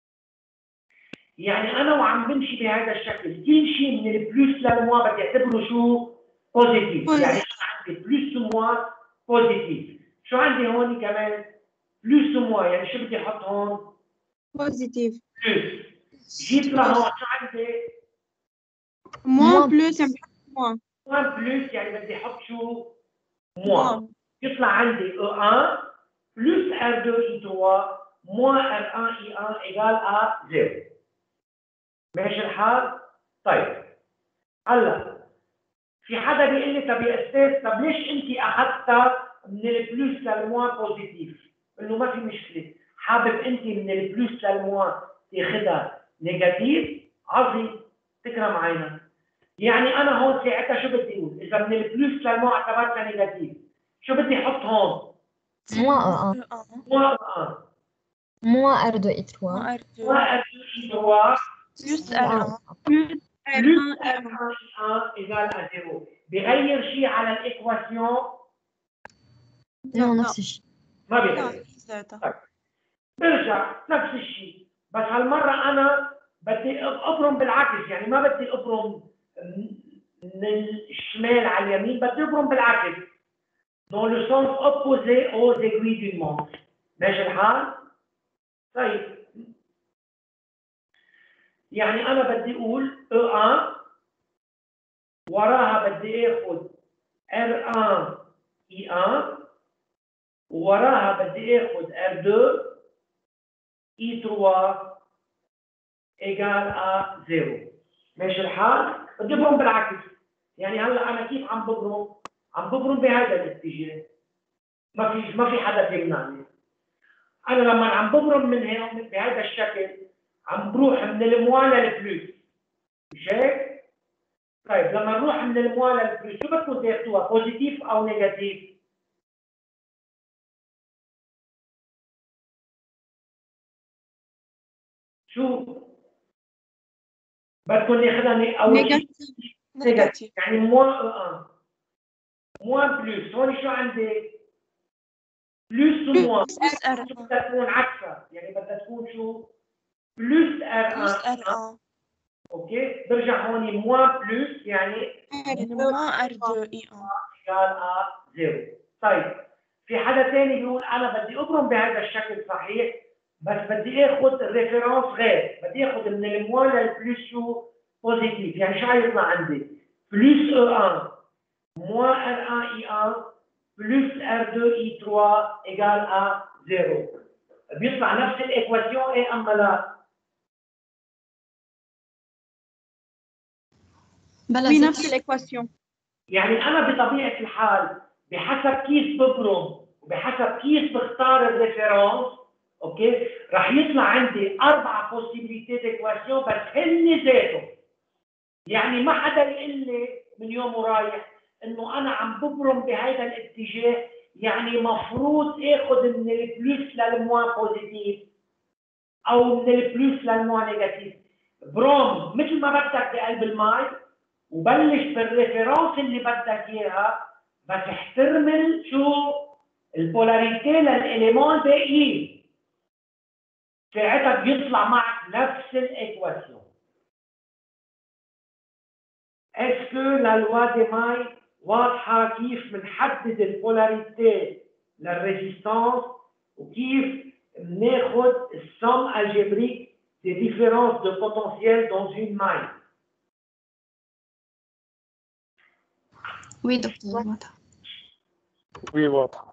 يعني انا وعم بمشي بهذا الشكل كل شيء من البلس للموان بدي اعتبره شو؟ بوزيتيف. يعني انا عندي ou moins positif. شو عندي هون كمان؟ plus ou moins، يعني شو بدي احط هون؟ بوزيتيف. plus. جيت لهون شو عندي؟ موان بلس عم بحط موان. موان بلس يعني بدي احط شو؟ موان. يطلع عندي E1 plus R2 I3 moins R1 I1 égale à 0. ماشي الحال؟ طيب هلا في حدا بيقول لي طب يا استاذ طب ليش انت اخذتها من البلس للموان بوزيتيف؟ انه ما في مشكله، حابب انت من البلس للموان تاخذها نيجاتيف، عظيم تكرم عينك. يعني انا هون ساعتها شو بدي اقول؟ اذا من البلس للموان اعتبرتها نيجاتيف، شو بدي احط هون؟ moins E1 موان E1 moins R2 I3 moins R2 I3 plus R1 plus plus R1 R1 égale à 0. بغير شيء على الايكواسيون؟ non نفس الشيء. ما بيغير. طيب برجع نفس الشيء، بس هالمره انا بدي ابرم بالعكس، يعني ما بدي ابرم من الشمال على اليمين، بدي ابرم بالعكس. dans le sens opposé aux aiguilles d'une montre. ماشي الحال؟ طيب يعني انا بدي اقول E1 وراها بدي اخذ R1 I1 وراها بدي اخذ R2 I3 égal à 0. ماشي الحال؟ بدي ابرم بالعكس، يعني هلا انا كيف عم ببرم؟ عم ببرم بهذا الاتجاه، ما في حدا بيمنعني. انا لما عم ببرم من هون بهذا الشكل عم بروح من الموان للبلوس، مش هيك؟ طيب لما نروح من الموان للبلوس شو بدكم تاخذوها؟ بوزيتيف او نيجاتيف؟ شو بدكم ناخذها اول شيء؟ نيجاتيف. يعني موان E1 موان بلوس، هون شو عندي؟ بلوس وموان، شو بدها تكون عكسها؟ يعني بدها تكون شو؟ بلوس R1 اوكي، برجع هون موان بلوس يعني موان R2 I1 égale à 0. طيب في حدا ثاني بيقول انا بدي ابرم بهذا الشكل صحيح، بس بدي اخذ الريفرنس غير، بدي اخذ من الموان للبلوس شو؟ بوزيتيف. يعني شو حيطلع عندي؟ بلوس E1 moins R1 I1 plus R2 I3 égale à 0. بيطلع نفس الايكواسيون ايه اما لا؟ في نفس الايكواسيون. يعني انا بطبيعه الحال بحسب كيف ببرم وبحسب كيف بختار الريفرنس، اوكي، رح يطلع عندي 4 بوسيبيليتي ديكواسيون بس هن ذاتهم. يعني ما حدا يقول لي من يوم ورايح انه انا عم ببرم بهذا الاتجاه يعني مفروض اخذ من البلوس للموان بوزيتيف او من البلوس للموان نيجاتيف. بروم مثل ما بدك بقلب الماي وبلش بالريفرنس اللي بدك اياها، بس احترمل شو البولاريتي للاليمون الباقيين، ساعتها بيطلع معك نفس الايكواسيون. اسكو لا لوا دي ماي واضحه كيف بنحدد البولاريتي للريزيستانس وكيف بناخذ السم الجبريك des différences de potentiel dans une maille. وي دكتور واضحة. وي واضحة.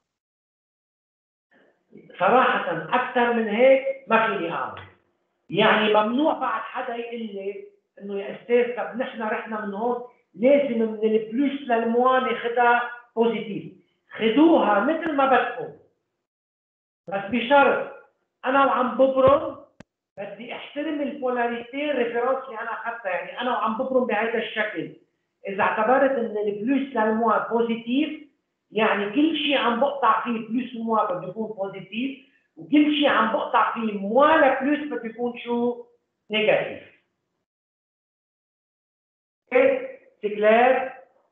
صراحة أكثر من هيك ما فيني أعمل. يعني ممنوع بعد حدا يقول لي إنه يا أستاذ طب نحن رحنا من هون لازم من البلوس للموان ناخذها بوزيتيف. خذوها مثل ما بدكم. بس بشرط أنا وعم ببرم بدي احترم البولاريتي الريفرنس اللي أنا أخذتها، يعني أنا وعم ببرم بهذا الشكل. إذا اعتبرت إن البلوس للموان بوزيتيف يعني كل شيء عم بقطع فيه بلوس وموا بده يكون بوزيتيف، وكل شيء عم بقطع فيه موا لبلوس بده يكون شو؟ نيجاتيف. اوكي؟ سي كلير؟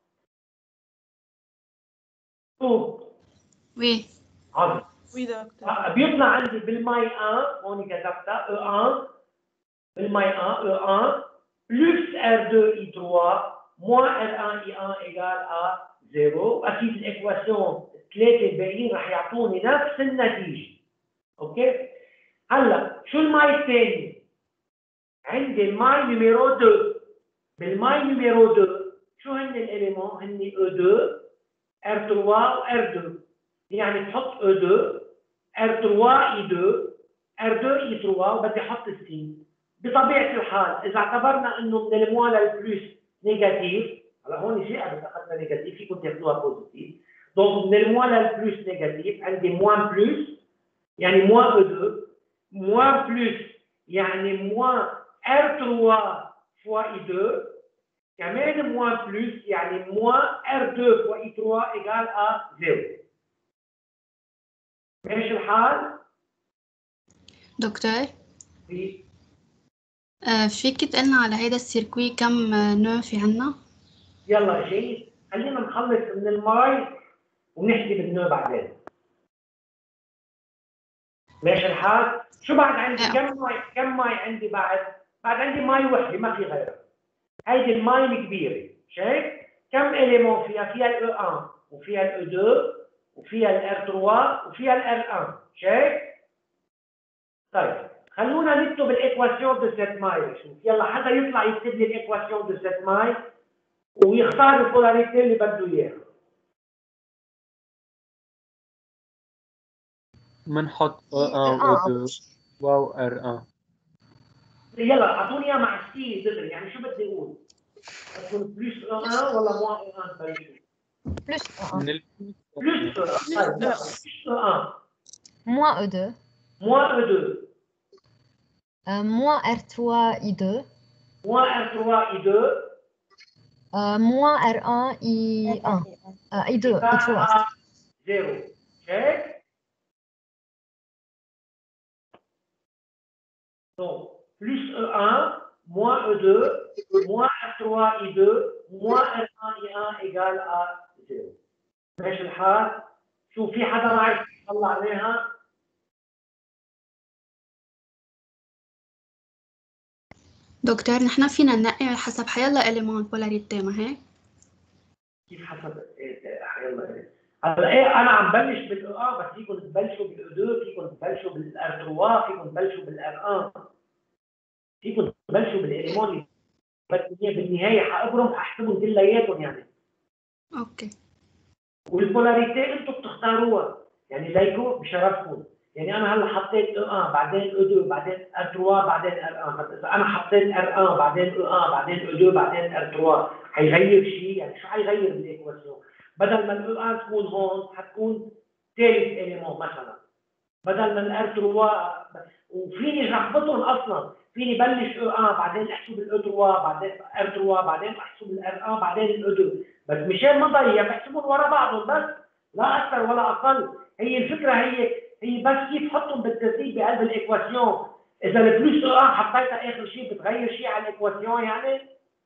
وي عظيم. وي دكتور. بيطلع عندي بالماي 1 هون كتبتها E1 بالماي 1 E1 plus R2 I3 moins R1 I1 égale à 0 اكيد الايكواسيون الثلاثه الباقيين رح يعطوني نفس النتيجه. اوكي؟ هلا شو الماي الثاني؟ عندي الماي نيميرو 2. بالماي نيميرو 2 شو هن الاليمون؟ هن O2 R3 و R2. يعني تحط O2 R3 I2 R2 I3 وبدي احط السين. بطبيعه الحال اذا اعتبرنا انه من الموان للبلوس نيجاتيف، هلا هون شيء قبل اخذنا نيجاتيف فيكم تاخذوها بوزيتيف. دونك من الموان للبلوس نيجاتيف عندي موان بلوس يعني موان O2 موان بلوس يعني موان R3 فوا I2 كمان موان بلوس يعني موان R2 فوا I3 ايجال ا 0. ماشي الحال؟ دكتور في فيك تقلنا على هيدا السيركوي كم نوع في عنا؟ يلا جيد، خلينا نخلص من الماي ونحكي بالنوع بعدين. ماشي الحال؟ شو بعد عندي؟ كم ماي عندي بعد؟ بعد عندي ماي وحده ما في غيرها. هيدي الماي الكبيره، شايف؟ كم اليمون فيها؟ فيها الاو 1 وفيها الاو 2 وفيها الار 3 وفيها الار 1، شايف؟ طيب خلونا نكتب الايكواسيون دو سيت ماي. شوف يلا حدا يطلع يكتب لي الايكواسيون دو سيت ماي ويختار البولاريتي اللي بده اياها. بنحط O1 و2 و R1. يلا اعطوني اياها مع السي دغري، يعني شو بدي اقول؟ تكون بلس O1 ولا موان O1 بلشوا؟ بلس من بلس O1. طيب بلس O1 moins E2 موان O2 moins R3 I2 موان R3 I2 moins R1 I1 I2 I3 0. شايف؟ Donc, plus E1, moins E2, moins R3 I2, moins R1 I1 égale à 0. ماشي الحال؟ شو في حدا ما عرف يطلع عليها؟ دكتور نحن فينا ننقي حسب حيلا إليمون بولاريتي ما هيك؟ كيف حسب يلا هلا ايه انا عم بلش بالO1 بس فيكم تبلشوا بالO2، فيكم تبلشوا بالR3، فيكم تبلشوا بالR1، فيكم تبلشوا بالإليمون اللي بدكم اياه. بالنهايه حقبرهم حاحسبهم كلياتهم يعني. اوكي. والبولاريتي انتم بتختاروها يعني ليكو بشرفكم. يعني انا هلا حطيت O1 بعدين O2 بعدين R3 بعدين R1. اذا انا حطيت R1 بعدين O1 بعدين O2 بعدين R3 حيغير شيء؟ يعني شو حيغير بالايكواسيون؟ بدل ما O1 تكون هون حتكون ثالث اليمون مثلا، بدل ما R3 وفيني رحبتهم اصلا. فيني بلش O1 بعدين احسب الO3 بعدين R3 بعدين احسب الR1 بعدين الO2، بس مشان ما ضيع بحسبهم ورا بعضهم بس لا اكثر ولا اقل. هي الفكره هي بس كيف تحطهم بالترتيب بقلب الايكواسيون. اذا البلوس O1 حطيتها اخر شيء بتغير شيء على الايكواسيون يعني؟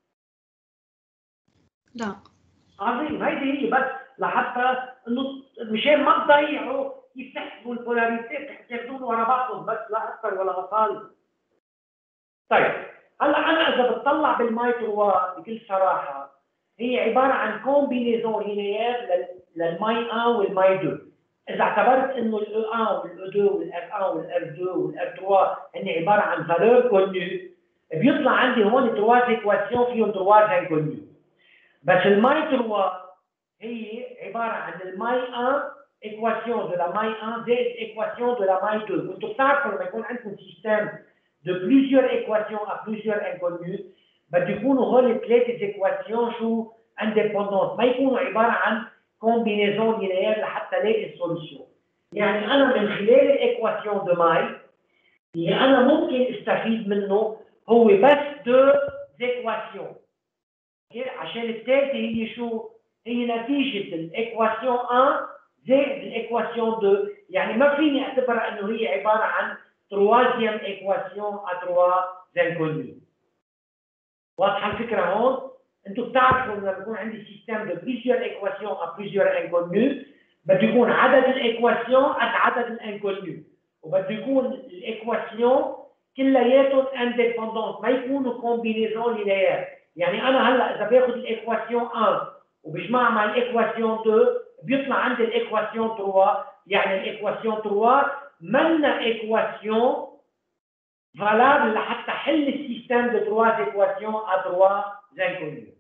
لا. عظيم. هيدي هي بس لحتى انه مشان ما تضيعوا كيف تحسبوا البولاريتي تاخذون ورا بعضهم بس لا اكثر ولا اقل. طيب هلا انا اذا بتطلع بالماي 3 بكل صراحه هي عباره عن كومبينيزون لينيير للماي 1 والماي 2. اذا اعتبرت انه الO1 والO2 والR1 والR2 والR3 هن عباره عن فالور كونيو، بيطلع عندي هون 3 ايكواسيون فيهم 3 انكونيو. بس الماي 3 هي عباره عن الماي 1 ايكواسيون دو لا ماي 1 زائد ايكواسيون دو لا ماي 2. وانتم بتعرفوا لما يكون عندكم سيستم de plusieurs équations à plusieurs inconnues بده يكونوا هول الثلاثه ايكواسيون شو اندبندنت، ما يكونوا عباره عن كومبينيزون لينيير لحتى الاقي السوليوشن. يعني انا من خلال الايكواسيون دو ماي اللي انا ممكن استفيد منه هو بس دو ايكواسيون. عشان الثالثه هي شو؟ هي نتيجه الايكواسيون 1 زائد الايكواسيون 2. يعني ما فيني اعتبرها انه هي عباره عن troisième équation à 3 inconnus. واضحه الفكره هون؟ انتم بتعرفوا لما بيكون عندي سيستم de plusieurs équations à plusieurs inconnus بده يكون عدد الايكواسيون قد عدد الانكونيو، وبده يكون الايكواسيون كلياتهم اندبندنت ما يكونوا كومبينيزون لينيير. يعني انا هلا اذا باخذ الايكواسيون 1 وبجمعها مع الايكواسيون 2 بيطلع عندي الايكواسيون 3. يعني الايكواسيون 3 منا ايكواسيون فالابل لحتى حل السيستم دو 3 ايكواسيون ا 3 انكونيو.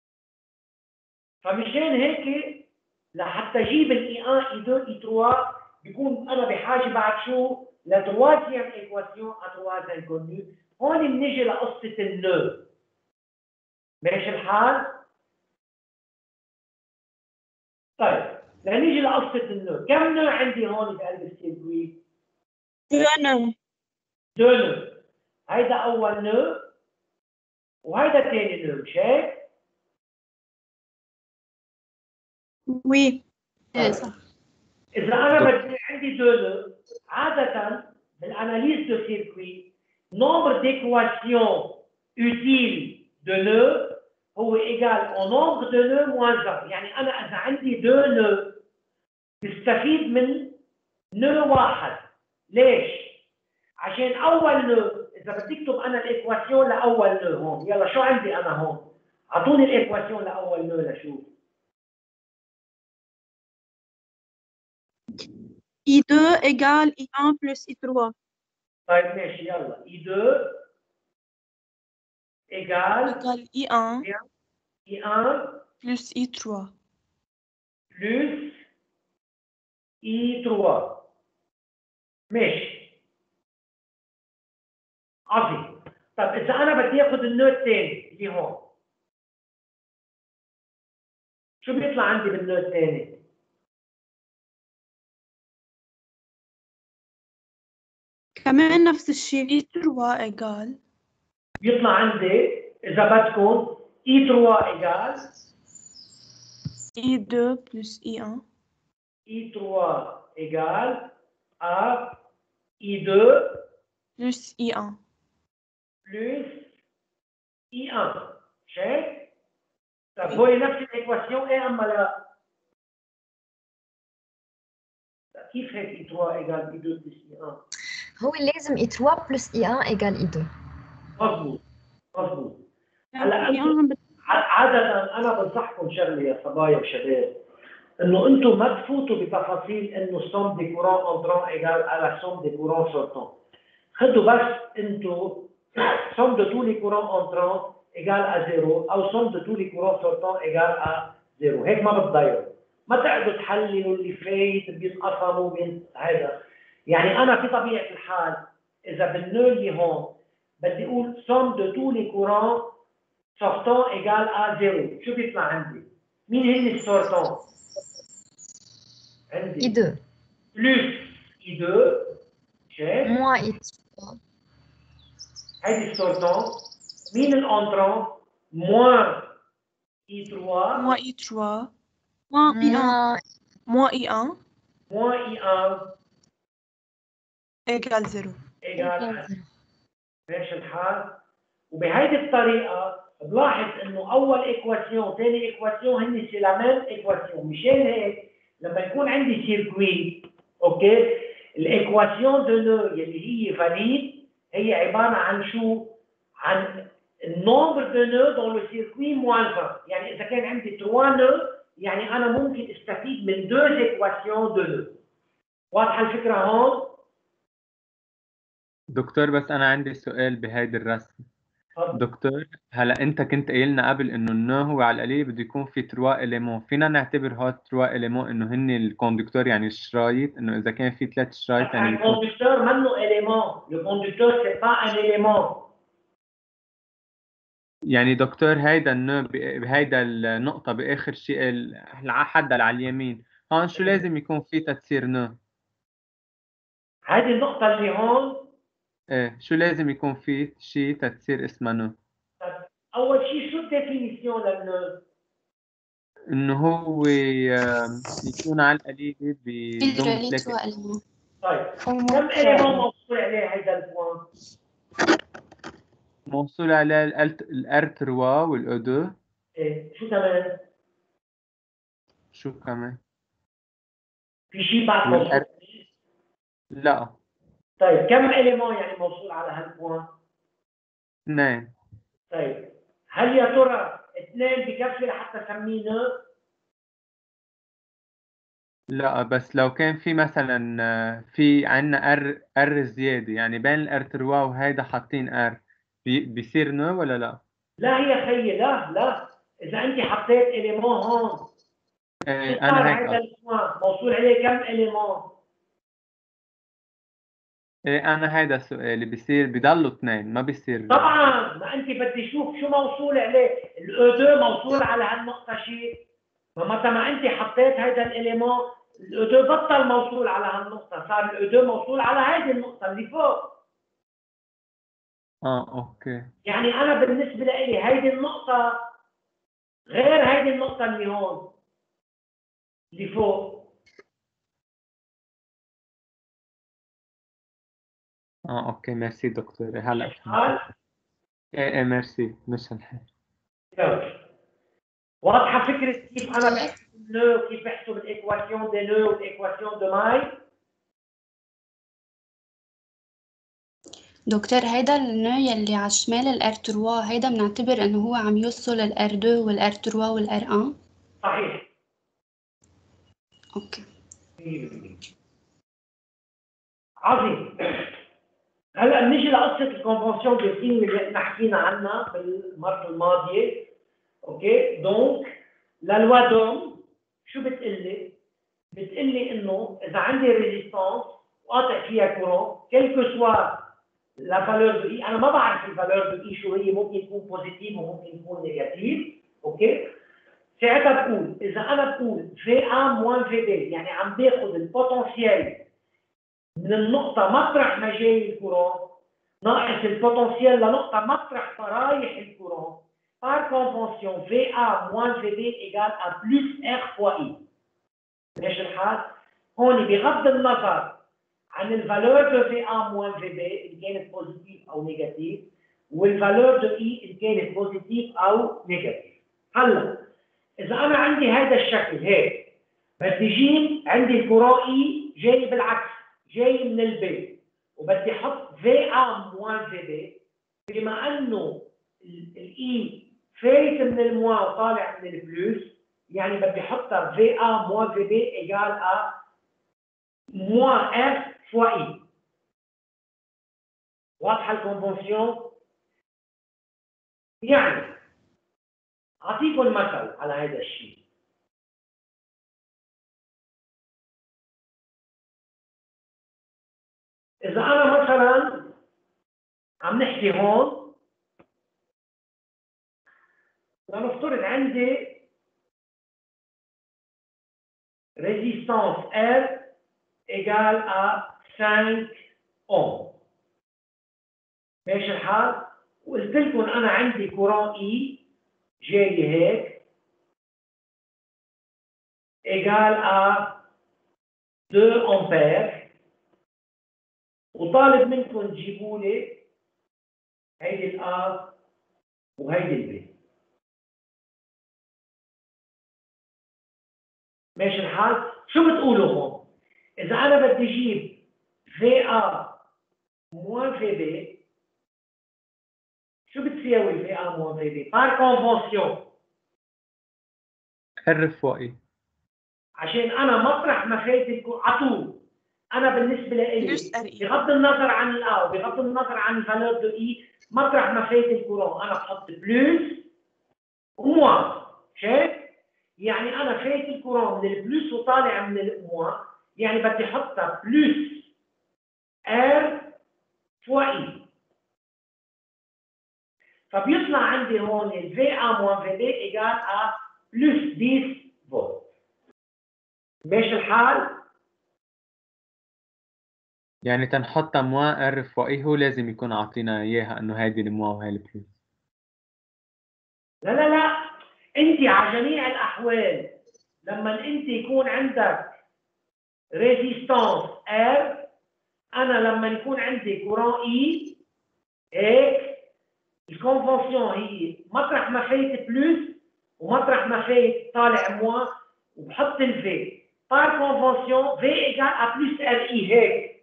فمشان هيك لحتى اجيب الاي 1 اي 2 اي 3 بيكون انا بحاجه بعد شو؟ لتروازيام ايكواسيون ا 3 انكونيو. هون بنيجي لقصه النو. ماشي الحال؟ طيب لنيجي لقصه النو، كم نو عندي هون بقلب السيركوي؟ 2 نو. 2 نو. هيدا اول نو وهيدا ثاني نو، مش هيك؟ وي. ايه صح. إذا أنا بدي عندي 2 نو، عادة بالاناليز دو سيركوي nombre d'équations utiles de nœuds هو égal au nombre de nœuds moins 1. يعني أنا إذا عندي 2 نو بستفيد من نو واحد. ليش؟ عشان أول نو إذا بدي أكتب أنا الإيكواسيون لأول نو هون، يلا شو عندي أنا هون؟ أعطوني الإيكواسيون لأول نو لشوف. I2 égale I1 plus I3. طيب ماشي يلا I2 égale I1 I1 plus I3 plus I3. ماشي عظيم. طب إذا أنا بدي آخذ النوع الثاني اللي هون، شو بيطلع عندي بالنوع الثاني؟ كمان نفس الشيء. I3 égale بيطلع عندي إذا بدكم I3 égale I2 plus I1 I3 égale à I2 plus I1 plus I1. شايف؟ طب هو نفس الإيكواسيون إيه أما لا؟ كيف هيك I3 égale I2 plus I1؟ هو لازم I3 plus I1 égale I2. مظبوط مظبوط. يعني هلا I1 انتم عادة انا بنصحكم شغله يا صبايا وشباب، انه انتم ما تفوتوا بتفاصيل انه سوم دي كورون انترون ايجال على سوم دي كورون سورتون. خدوا بس انتم سوم دو تو لي كورون انترون ايجال ا زيرو او سوم دو تو لي كورون سورتون ايجال ا زيرو، هيك ما بتضيعوا. ما تقعدوا تحللوا اللي فايت بينقسموا بين هذا. يعني انا في طبيعه الحال اذا بالنو اللي هون بدي اقول somme de tous les courants sortants égale à 0. شو بيطلع عندي؟ مين هن السورتون؟ عندي I2 plus I2 شايف؟ moins I3 هيدي السورتون. مين الانترون؟ moins I3 moins I3 moins I1 moins I1 moins I1 égale 0. égale ماشي الحال؟ وبهيدي الطريقة بلاحظ انه اول ايكواسيون ثاني ايكواسيون هن سي لا ميم ايكواسيون. مشان هيك لما يكون عندي سيركوي اوكي الايكواسيون دو نو يلي هي فاليد هي عبارة عن شو؟ عن النومبر دو نو دون لو سيركوي موان 1. يعني اذا كان عندي 3 نو يعني انا ممكن استفيد من 2 ايكواسيون دو نو. واضحة الفكرة هون؟ دكتور بس أنا عندي سؤال بهيدي الرسم. دكتور هلا أنت كنت قايل لنا قبل إنه النو هو على القليل بده يكون في 3 إليمون، فينا نعتبر هاد 3 إليمون إنه هن الكوندكتور يعني الشرايط، إنه إذا كان في 3 شرايط يعني بيكون الكوندكتور منه إليمون، الكوندكتور سي با ان إليمون. يعني دكتور هيدا النو بهيدا النقطة بآخر شيء حدا على اليمين هون شو لازم يكون في تتصير نو؟ هذه النقطة اللي هون ايه شو لازم يكون في شيء تتصير اسمها نو؟ أول شيء شو الديفينيسيون للنو؟ إنه هو يكون على القليل بضم 3. طيب كم إليمون موصول عليه هيدا البوان؟ موصول عليه الار 3 والاو 2. ايه شو كمان؟ شو كمان؟ في شيء بعد موصول؟ لا. طيب كم إليمون يعني موصول على هالبوان؟ 2. طيب هل يا ترى 2 بكفي لحتى اسميه نو؟ لا بس لو كان في مثلا في عنا ار زياده، يعني بين الار 3 وهيدا حاطين ار، بيصير نو ولا لا؟ لا يا خيي، لا اذا انت حطيت اليمون هون شو صار انا هيك هذا البوان موصول عليه كم اليمون؟ انا هيدا سؤالي، بيصير بضلوا اثنين ما بيصير؟ طبعا، ما انت بدي اشوف شو موصول عليه. الاو 2 موصول على هالنقطه شيء، فمتى ما انت حطيت هذا الاليمون الاو 2 بطل موصول على هالنقطه، صار الاو 2 موصول على هذه النقطه اللي فوق. اوكي. يعني انا بالنسبه لي هذه النقطه غير هذه النقطه اللي هون اللي فوق. اوكي ميرسي دكتور، هلا حال فهمت. ايه ميرسي، مش الحين. واضحه فكره كيف انا بحسب النو وكيف بحسب الايكواسيون دي نو والايكواسيون دو ماي؟ دكتور هيدا النوع يلي على الشمال الار 3 هيدا بنعتبر انه هو عم يوصل الار 2 والار 3 والار 1. صحيح. اوكي عظيم. هلا بنيجي لقصه الكونفنسيون دو سين اللي احنا حكينا عنها بالمره الماضيه. اوكي دونك لا لوا دوم شو بتقلي؟ بتقلي انه اذا عندي ريزيستانس وقاطع فيها كورون كيلكو سوا لا فالور دو اي، انا ما بعرف الفالور دو اي شو هي، ممكن تكون بوزيتيف وممكن تكون نيجاتيف. اوكي ساعتها بقول اذا انا بقول في ا موان في بي، يعني عم باخذ البوتنسيال من النقطه مطرح ما جاي الكورون ناقص البوتنسيال لنقطه مطرح ما رايح الكورون. Par convention, VA moins VB égale à plus R fois I. ماشي الحال؟ هون بغض النظر عن الفالور دو VA moins VB إن كانت بوزيتيف أو نيجاتيف، والفالور دو I إن كانت بوزيتيف أو نيجاتيف. هلا إذا أنا عندي هذا الشكل هيك، بدي جيب عندي الكورون I جاي بالعكس، جاي من البي، وبدي أحط VA moins VB، بما أنه الإي فايت من الموا وطالع من البلوس، يعني بدي احطها في ا موان في بي ايجال ا موان اف فوا اي. واضحه الكونفنسيون؟ يعني اعطيكم مثل على هذا الشيء. اذا انا مثلا عم نحكي هون، لنفترض عندي ريزيستانس R égale à 5 اوم. ماشي الحال؟ وقلت لكم انا عندي كورون اي جاي هيك égale à 2 امبير، وطالب منكم تجيبوا لي هيدي الار وهيدي البي. ماشي الحال؟ شو بتقولوا هون؟ اذا انا بدي اجيب في ا موان في بي، شو بتساوي في ا موان في بي؟ بار كونفنسيون ار فوا اي، عشان انا مطرح ما فايت على طول، انا بالنسبه لي بغض النظر عن الا وبغض النظر عن الفالور دو اي، مطرح ما فايت الكورون انا بحط بلس وموان. شايف؟ يعني انا فايت الكورون من البلس وطالع من الموان، يعني بدي احطها بلس ار فوا اي، فبيطلع عندي هون الفي ا موان في بي ايجال ا بلس 10 فولت. ماشي الحال؟ يعني تنحطها موان ار فوا اي هو لازم يكون عاطينا اياها انه هيدي الموا وهي البلس. لا انت على جميع الاحوال لما انت يكون عندك ريزيستانس ار، انا لما يكون عندي كورون اي هيك، الكونفنسيون هي مطرح ما فايت بلس ومطرح ما فايت طالع موان، وبحط الفي بار كونفنسيون في ايجال ا بلس ار اي هيك.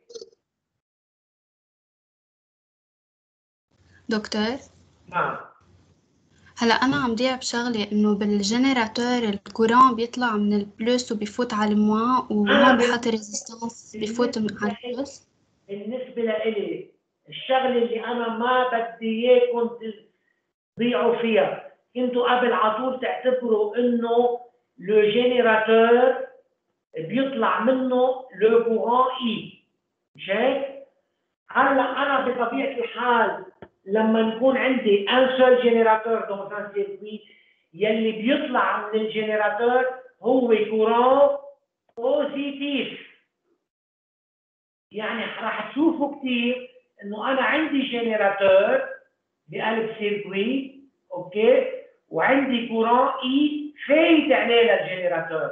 دكتور نعم. هلا أنا عم ضيع بشغلة إنه بالجنراتور الكوران بيطلع من البلس وبيفوت على الموا، وهون بحط ريزيستانس بيفوت على البلس. بالنسبة لإلي الشغلة اللي أنا ما بدي إياكم تضيعوا فيها، انتوا قبل على طول تعتبروا إنه لو جينيراتور بيطلع منه لو كوران إي، مش هيك؟ هلا أنا بطبيعة الحال لما نكون عندي ان سول جينيراتور دون ان سيركوي، يلي بيطلع من الجينيراتور هو كوران بوزيتيف. يعني راح تشوفوا كثير انه انا عندي جينيراتور بقلب سيركوي، اوكي، وعندي كوران اي فايت عليه للجينيراتور.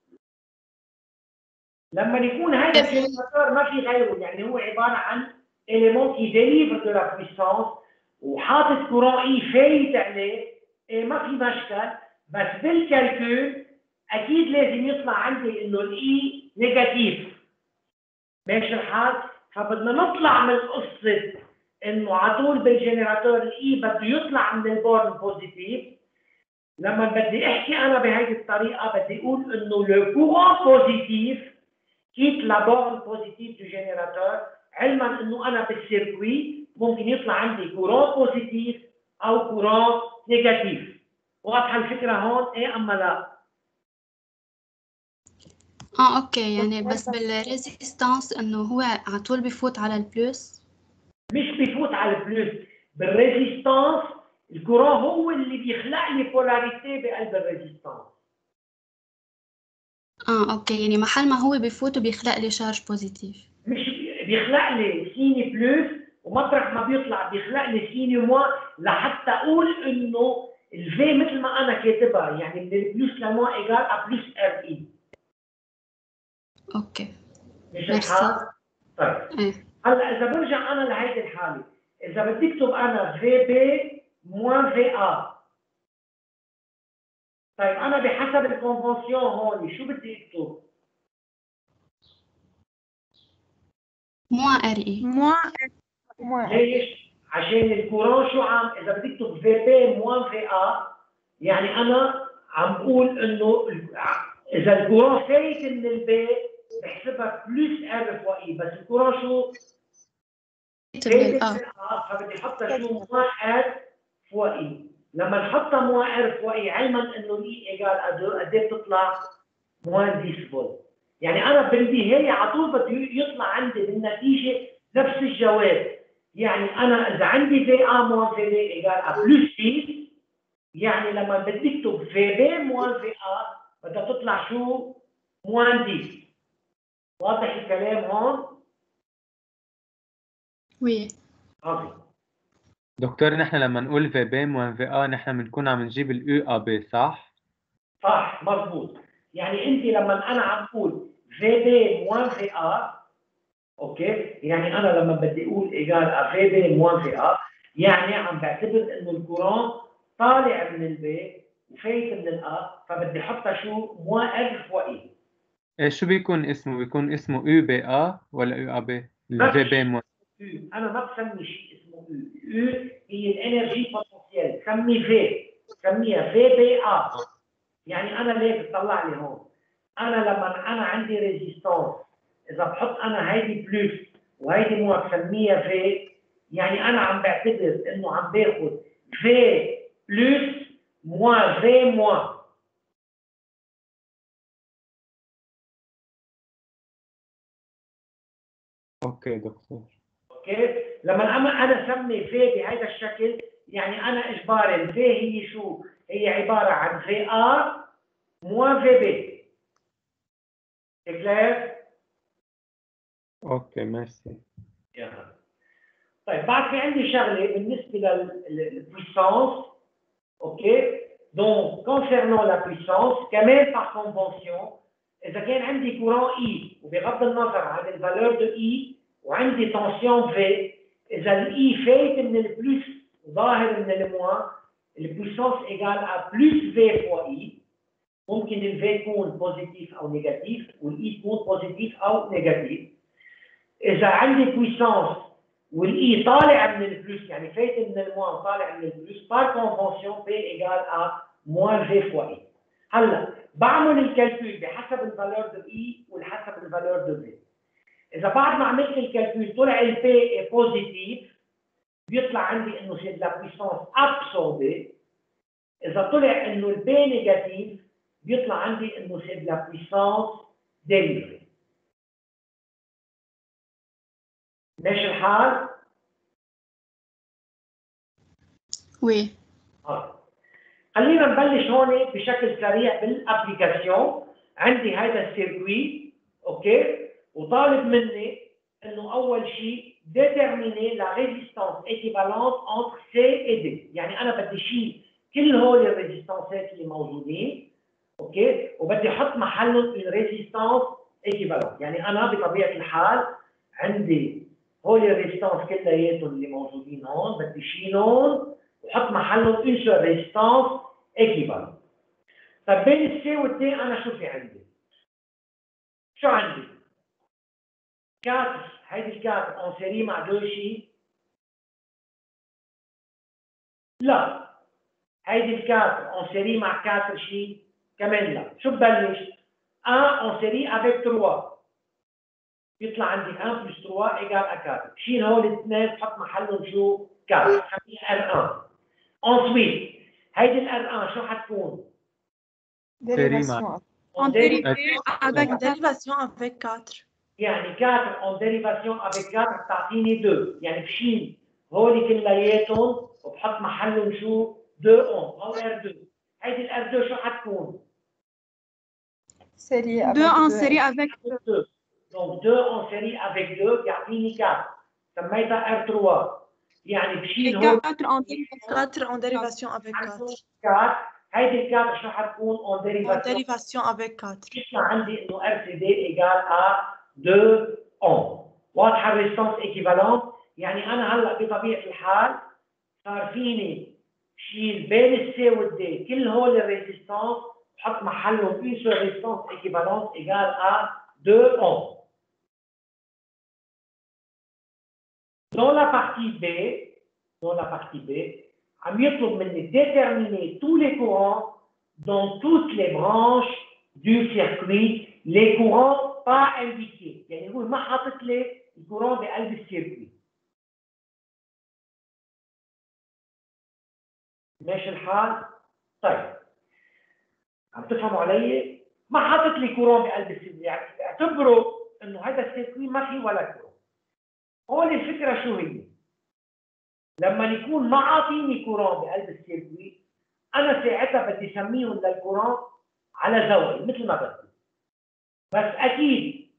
لما يكون هذا الجينيراتور ما في غيره، يعني هو عباره عن élément qui délivre de la puissance وحاطط كوران اي فايت عليه، ما في مشكل، بس بالكالكول اكيد لازم يطلع عندي انه الاي نيجاتيف. ماشي الحال؟ فبدنا نطلع من قصه انه على طول بالجنراتور الاي بده يطلع من البورن بوزيتيف. لما بدي احكي انا بهيدي الطريقه بدي اقول انه لو كوران بوزيتيف كيت لا بورن بوزيتيف دو جنراتور، علما انه انا بالسيركوي ممكن يطلع عندي كوران بوزيتيف او كوران نيجاتيف. واضحه الفكره هون؟ ايه اما لا؟ اوكي، يعني بس بالريزيستانس انه هو على طول بفوت على البلس؟ مش بيفوت على البلس، بالريزيستانس الكوران هو اللي بيخلق لي بولاريتي بقلب الريزيستانس. اوكي، يعني محل ما هو بفوت وبيخلق لي شارج بوزيتيف. مش بيخلق لي سيني بلس، ومطرح ما بيطلع بيخلق لي سيني موا، لحتى اقول انه الفي مثل ما انا كاتبها، يعني من البلس لموا ايجال ا بلس ار اي. اوكي، مش الحال؟ طيب هلا اذا برجع انا لهيدي الحاله، اذا بدي اكتب انا في بي موان في ا، طيب انا بحسب الكونفنسيون هون شو بدي اكتب؟ موان ار اي. ليش؟ عشان الكوران شو عم، اذا بدي اكتب في بي موان في ا، يعني انا عم بقول انه اذا الكوران فايت من البي بحسبها بلس ار فوا اي، بس الكوران شو؟ فايت من ا، فبدي احطها شو؟ موان ار فوا اي. لما نحطها موان ار فوا اي، علما انه الاي ايجال قد ايه بتطلع؟ موان 10 فولت. يعني انا بالنهايه على طول بده يطلع عندي بالنتيجه نفس الجواب. يعني انا اذا عندي في ا موان في بي ايجال ا بلس 10، يعني لما بدي اكتب في بي موان في ا بدها تطلع شو؟ موان 10. واضح الكلام هون؟ وي. دكتور نحن لما نقول في بي موان في ا نحن بنكون عم نجيب الاو ا بي، صح؟ صح، مضبوط. يعني انت لما انا عم اقول في بي موان في ا، اوكي، يعني انا لما بدي اقول ايجال ا في بي موان في ا، يعني عم بعتبر انه الكوران طالع من البي وفايت من الأ، فبدي احطها شو؟ موان ار فوا اي. ايه شو بيكون اسمه؟ بيكون اسمه او بي ا ولا او ا بي؟ الفي بي موان. انا ما بسمي شيء اسمه او، او هي الانرجي بوتنسيال، سمي في، سميها في بي ا. يعني انا ليك تطلع لي هون، انا لما انا عندي ريزيستانس، اذا بحط انا هيدي بلس وهيدي مو بسميها في، يعني انا عم بعتبر انه عم باخذ في بلس موان في موان. اوكي دكتور. اوكي، لما انا اسمي في بهذا الشكل، يعني انا اجباري الفي هي شو؟ هي عباره عن في ار موان في بي. كلير؟ اوكي ميرسي. طيب بعد في عندي شغله بالنسبه للبويسانس، اوكي؟ دونك كونسيرنون لا بويسانس كمان باغ كونفونسيون، اذا كان عندي كورون اي وبغض النظر عن الفالور دو اي وعندي تنسيون في، اذا الاي فايت من البلس ظاهر من الموان، البويسانس ايجال ا بلس في فوا اي. ممكن الفي يكون بوزيتيف او نيجاتيف، والاي تكون بوزيتيف او نيجاتيف. اذا عندي بويسانس والاي طالع من البلس، يعني فايت من الموان طالع من البلس، بار كونفونسيون بي ايجال ا موان في فوا اي. هلا بعمل الكالكول بحسب الفالور دو اي وحسب الفالور دو في. اذا بعد ما عملت الكالكول طلع البي بوزيتيف، بيطلع عندي انه سي لا بويسونس ابسوربي. اذا طلع انه البي نيجاتيف، بيطلع عندي انه سي لا بويسونس ديليفري. ماشي الحال؟ وي. خلينا نبلش هون بشكل سريع بالابليكاسيون. عندي هذا السيركوي، اوكي، وطالب مني انه اول شيء ديترميني لا ريزيستانس ايكيفالونت انتر سي اي دي. يعني انا بدي شيل كل هول الريزيستانسات اللي موجودين، اوكي، وبدي احط محلهم الريزيستانس ايكيفالونت. يعني انا بطبيعه الحال عندي هول الريزيستانس كلياتهم اللي موجودين هون بدي شيلهم وحط محلهم اون سول ريزيستانس ايكيفالونت. طيب بين السي والدي انا شو في عندي؟ شو عندي؟ 4، هيدي الكاتر اون سيري مع 2 شيء؟ لا. هيدي الكاتر اون سيري مع 4 شيء؟ كمان لا. شو ببلش؟ 1 اون سيري افيك 3. بيطلع عندي 1 بلس 3 ايجال 4. شيل هول الاثنين بحط محلهم شو؟ 4. خليها ار 1. انسويت هيدي الار 1 شو حتكون؟ Dérivation. En dérivation avec 4. يعني 4 en dérivation avec 4 بتعطيني 2. يعني بشيل هول كلياتهم وبحط محلهم شو؟ 2 او R2. هيدي الR2 شو حتكون؟ Série 2 avec en 2. série avec 2. Donc 2 en série avec 2 بيعطيني 4. سميتها R3. يعني بشيل هول 4 en dérivation avec 4. 4. هيدي ال 4 شو حتكون en En dérivation dérivation avec 4. يطلع عندي انه RCD ايجال ا 2 اوم. واضحه الريزستانس ايكيفالونت؟ يعني انا هلا بطبيعه الحال صار فيني شيل بين السي والدي كل هول الريزستانس بحط محلهم اون سول ريزستانس ايكيفالونت ايجال ا 2 اوم. Dans la partie B, عم يطلب مني déterminer tous les courants dans toutes les branches du circuit, les courants pas indiqués. يعني هو ما حاطط لي الكورون بقلب السيركوي. ماشي الحال؟ طيب عم تفهموا علي؟ ما حاطط لي كورون بقلب السيركوي، يعني اعتبروا انه هذا السيركوي ما في ولا كورون. هون الفكره شو هي؟ لما يكون ما عاطيني كورون بقلب السيركوي، انا ساعتها بدي اسميهم للكورون على زاويه مثل ما بدي. بس اكيد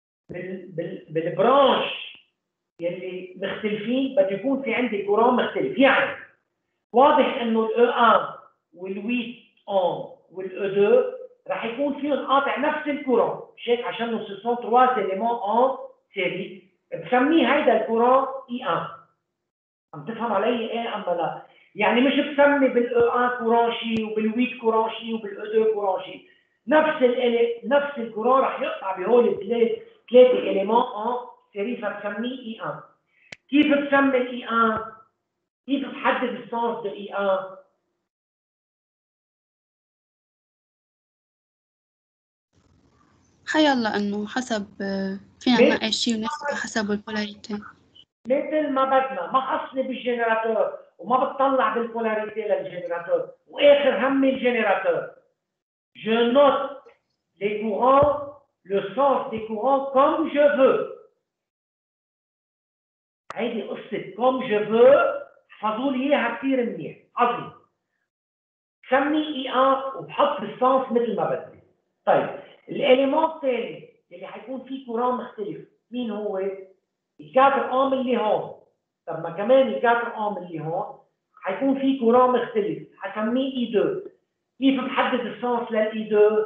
بالبرانش يلي مختلفين بده يكون في عندي كورون مختلف. يعني واضح انه الاو 1 وال8 اون والاو 2 رح يكون فيهم قاطع نفس الكورون، مش هيك؟ عشان ce sont 3 éléments en série بسميه هيدا الكورون اي 1. عم تفهم علي ايه ام لا؟ يعني مش بسمي بالاو 1 كورون شي وبال8 كورون شي وبالاو 2 كورون شي. نفس الكورون رح يقطع بهول ثلاثه اليمون ان سيري فبسميه اي 1. كيف بسمي الاي 1؟ كيف بحدد السنس دو اي 1؟ حيلا انه حسب فينا ننقي شيء ونحسبه حسب البولاريتي مثل ما بدنا. ما خصني بالجنراتور وما بتطلع بالبولاريتي للجنراتور، واخر همي الجنراتور. Je note les courants, le sens des courants comme je veux. هيدي قصة comme je veux، احفظوا لي اياها كثير منيح. عظيم. سمي اي 1 وبحط السنس مثل ما بدي. طيب الاليمون الثاني اللي حيكون فيه كورون مختلف مين هو؟ الكاتر اوم اللي هون. طب ما كمان الكاتر اوم اللي هون حيكون فيه كورون مختلف، حسميه اي 2. كيف بحدد السنس للاي 2؟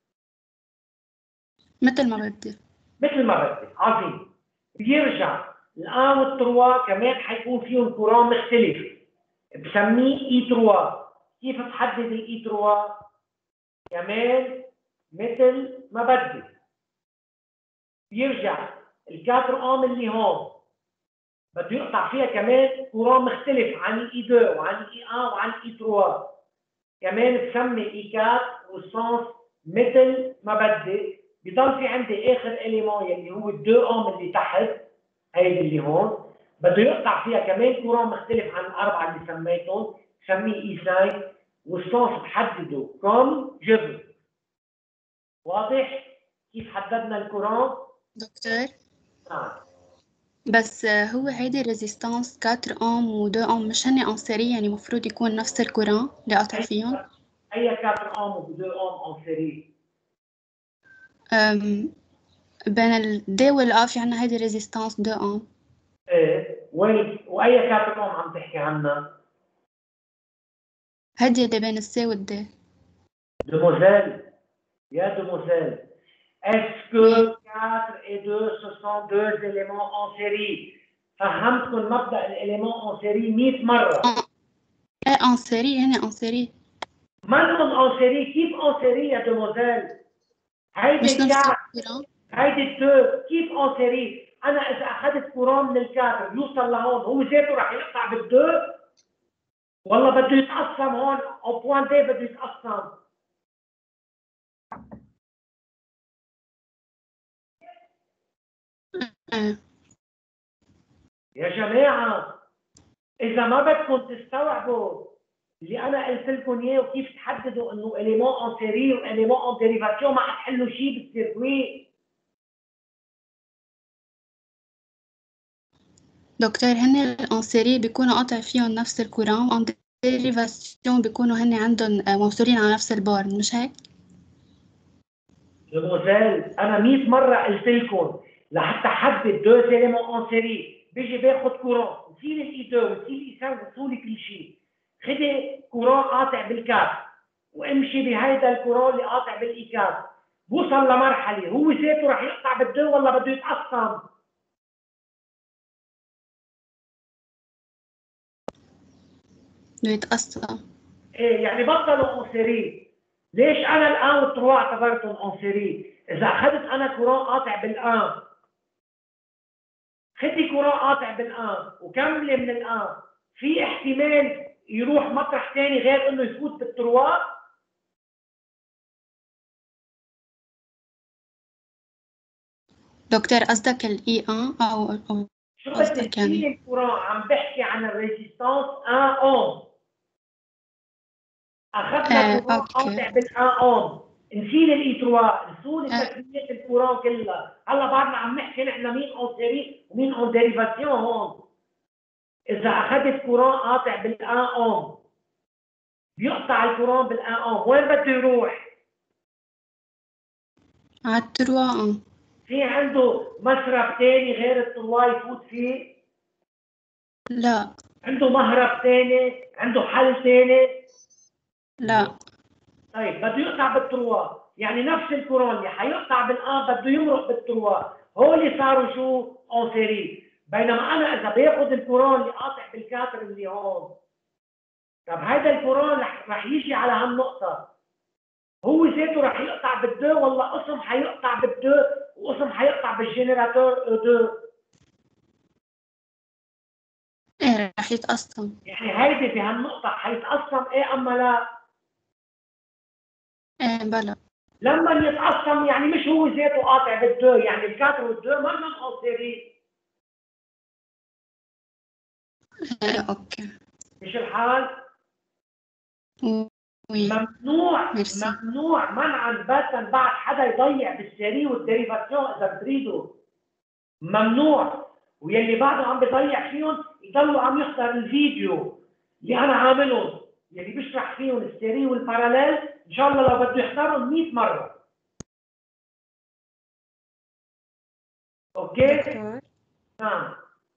مثل ما بدي. مثل ما بدي. عظيم. بيرجع الان والتروا كمان حيكون فيهم كورون مختلف، بسميه اي 3. كيف بحدد الاي 3؟ كمان مثل ما بدي. بيرجع الكاتر اوم اللي هون بده يقطع فيها كمان كورون مختلف عن الاي 2 وعن الاي 1 وعن الاي 3. كمان بسمي الاي 4 والسنس مثل ما بدي. بضل في عندي اخر اليمون يلي هو الدو اوم اللي تحت، هيدي اللي هون بده يقطع فيها كمان كورون مختلف عن الاربعه اللي سميتهم، بسميه اي 5 والسنس بحدده كم جبل. واضح كيف حددنا الكورون؟ دكتور نعم. بس هو هيدي ريزيستانس 4 اوم و 2 اوم مش هني اون سيري، يعني مفروض يكون نفس الكورون اللي قاطع فيهم؟ اي 4 اوم و 2 اوم اون سيري؟ بين الدي والآ في عنا هيدي ريزيستانس 2 اوم. ايه وين واي 4 اوم عم تحكي عنها؟ هيدي اللي بين السي والدي. Demoiselle, bien demoiselle, est-ce que 4 et 2 ce sont deux éléments en série? فهمتكم مبدأ الإليمون en série 100 مرة. ايه en série، هنا en série. منهم en série، كيف en série يا demoiselle؟ هيدي الكات، هيدي الدو، كيف en série؟ أنا إذا أخذت كورون من الكاتر يوصل لهون هو ذاته رح يقطع بالدو؟ والله بده يتقسم هون أو بوان دي بده يتقسم. يا جماعة إذا ما بدكم تستوعبوا اللي أنا قلت لكم إياه وكيف تحددوا إنه إليمون أون سيري وإليمون أون ديريفاسيون ما حتحلوا شيء بالسيركوي. دكتور هن الأون سيري بيكونوا قاطع فيهم نفس الكورون، وأون ديريفاسيون بيكونوا هن عندهم موصولين على نفس البار، مش هيك؟ دموزيل أنا 100 مرة قلت لكم لحتى حدد دو إليمون أون سيري بيجي باخد كورون وصيل الإي 2 وصيل الإي 5 وصولي كل شيء. خدي كورون قاطع بالكاف وامشي بهيدا الكورون اللي قاطع بالإي كاف، بوصل لمرحلة هو ذاته رح يقطع بالدو ولا بده يتقسم؟ بده يتقسم. ايه يعني بطلوا اون سيري. ليش انا الان والتروا اعتبرتهم اون سيري؟ اذا اخذت انا كورون قاطع بالان، خدي كورون قاطع بالان وكملي من الان، في احتمال يروح مطرح ثاني غير انه يفوت بالتروا؟ دكتور قصدك الاي ان او شو بدي تشيلي الكورون؟ عم بحكي عن الريزيستانس 1 اوم. اخذنا كورون قاطع بالان اوم، نشيل الاي 3، نسول تسميات الكورون كلها. هلا بعدنا عم نحكي نحن مين اون سيري ومين اون ديريفاسيون هون. اذا اخذت كورون قاطع بالان اوم بيقطع الكورون بالان اوم، وين بده يروح؟ على التروا. في عنده مسرب ثاني غير التروا يفوت فيه؟ لا. عنده مهرب ثاني؟ عنده حل ثاني؟ لا. طيب بده يقطع بالتروا، يعني نفس الكورون اللي حيقطع بالان بده يمرق بالتروا، هول صاروا شو؟ اون سيري. بينما انا اذا باخذ الكورون اللي قاطع بالكاتر اللي هون، طب هذا الكورون رح يجي على هالنقطة، هو ذاته رح يقطع بالدو ولا قسم حيقطع بالدو وقسم حيقطع بالجنراتور او 2؟ ايه رح يتقسم. يعني هيدي في هالنقطة حيتقسم ايه اما لا؟ ايه بلا. لما يتقسم يعني مش هو ذاته قاطع بالدو، يعني الكاتر والدو ما لهم اون سيري. ايه اوكي. مش الحال؟ وي. ممنوع ميرسي. ممنوع منعا باتا بعد حدا يضيع بالسيري والديريفاسيون اذا بتريدوا. ممنوع. ويلي بعده عم بيضيع فيهم يضلوا عم يحضر الفيديو اللي انا عاملهم يلي بيشرح فيهم السيري والباراليل، ان شاء الله لو بده يحضرهم 100 مره. اوكي؟ دكتور نعم.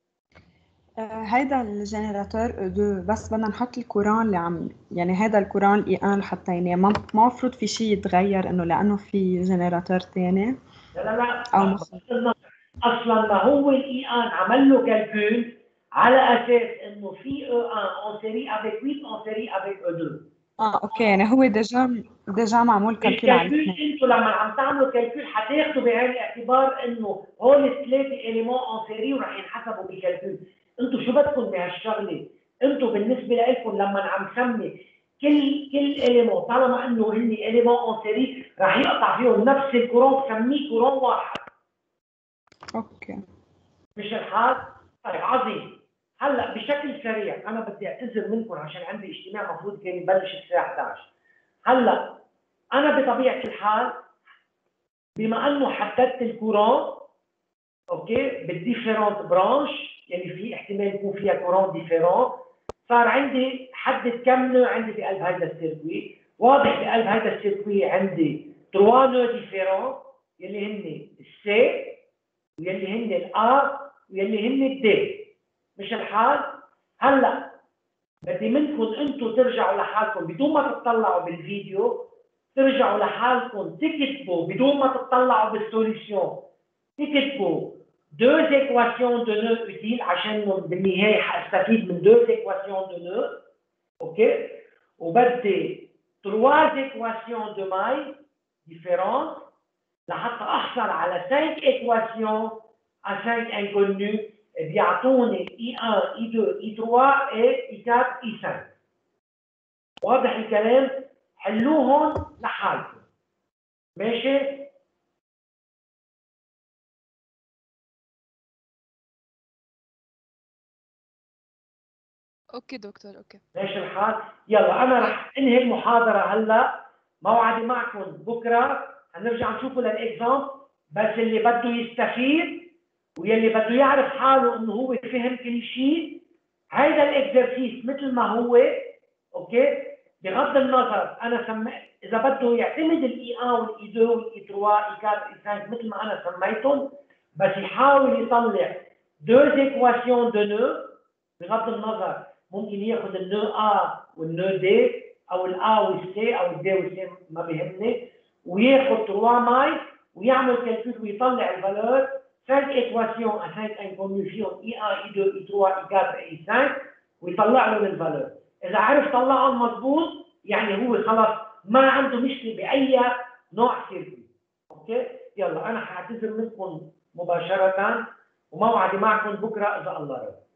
هيدا الجنراتور او 2 بس بدنا نحط الكورون اللي عم يعني هيدا الكورون الاي ان اللي حطيناه ما مفروض في شيء يتغير انه لانه في جنراتور ثاني؟ لا او اصلا ما هو الاي ان عمل له كالكول على اساس انه في او 1 اون سيري افيك 8 اون سيري افيك او 2. اوكي، يعني هو ديجا معمول كالكول على الكالكول انتم لما عم تعملوا كالكول حتاخذوا بعين الاعتبار انه هول الثلاثه اليمون اون سيري وراح ينحسبوا بالكالكول. انتم شو بدكم بهالشغله؟ انتم بالنسبه لكم لما عم سمي كل اليمون طالما انه هن اليمون اون سيري رح يقطع فيهم نفس الكورون، سميه كورون واحد. اوكي مش الحال؟ طيب عظيم. هلا بشكل سريع انا بدي اعتذر منكم عشان عندي اجتماع المفروض كان يبلش الساعه 11. هلا انا بطبيعه الحال بما انه حددت الكورون اوكي بالديفيرونت برانش، يعني في احتمال يكون فيها كورون ديفيرون، صار عندي حدد كم نوع عندي بقلب هذا السيركوي. واضح بقلب هذا السيركوي عندي 3 نوع ديفيرون يلي هن السي ويلي هن الار ويلي هن الدي. مش الحال؟ هلا بدي منكم انتم ترجعوا لحالكم بدون ما تطلعوا بالفيديو، ترجعوا لحالكم تكتبوا بدون ما تطلعوا بالسوليسيون، تكتبوا 2 équations de nœuds utiles عشان بالنهايه حاستفيد من 2 équations de nœuds اوكي، وبدي 3 équations de mailles différentes لحتى احصل على 5 équations à 5 inconnus بيعطوني I1, I2, I3 et I4, I5. واضح الكلام؟ حلوهم لحالكم. ماشي؟ اوكي دكتور اوكي. ماشي الحال؟ يلا انا رح انهي المحاضرة هلا، موعدي معكم بكره، هنرجع نشوفه للاكزامبل، بس اللي بده يستفيد واللي بده يعرف حاله انه هو فهم كل شيء، هيدا الاكزرسيس مثل ما هو اوكي، بغض النظر انا اذا بده يعتمد الاي 1 والاي 2 والاي 3 اي 4 اي 5 مثل ما انا سميتهم، بس يحاول يطلع 2 équations de nœuds. بغض النظر ممكن ياخذ النو ا والنو دي او الا والسي او الدي والسي ما بيهمني، وياخذ 3 ماي ويعمل كالكول ويطلع الفالور 5 équations à 5 inconnus فيهم اي 1 اي 2 اي 3 اي 4 اي 5 ويطلع لهم الفالور. اذا عرف طلعهم مضبوط يعني هو خلص ما عنده مشكله باي نوع سيركي. اوكي يلا انا حاعتذر منكم مباشره وموعدي معكم بكره اذا الله رضى.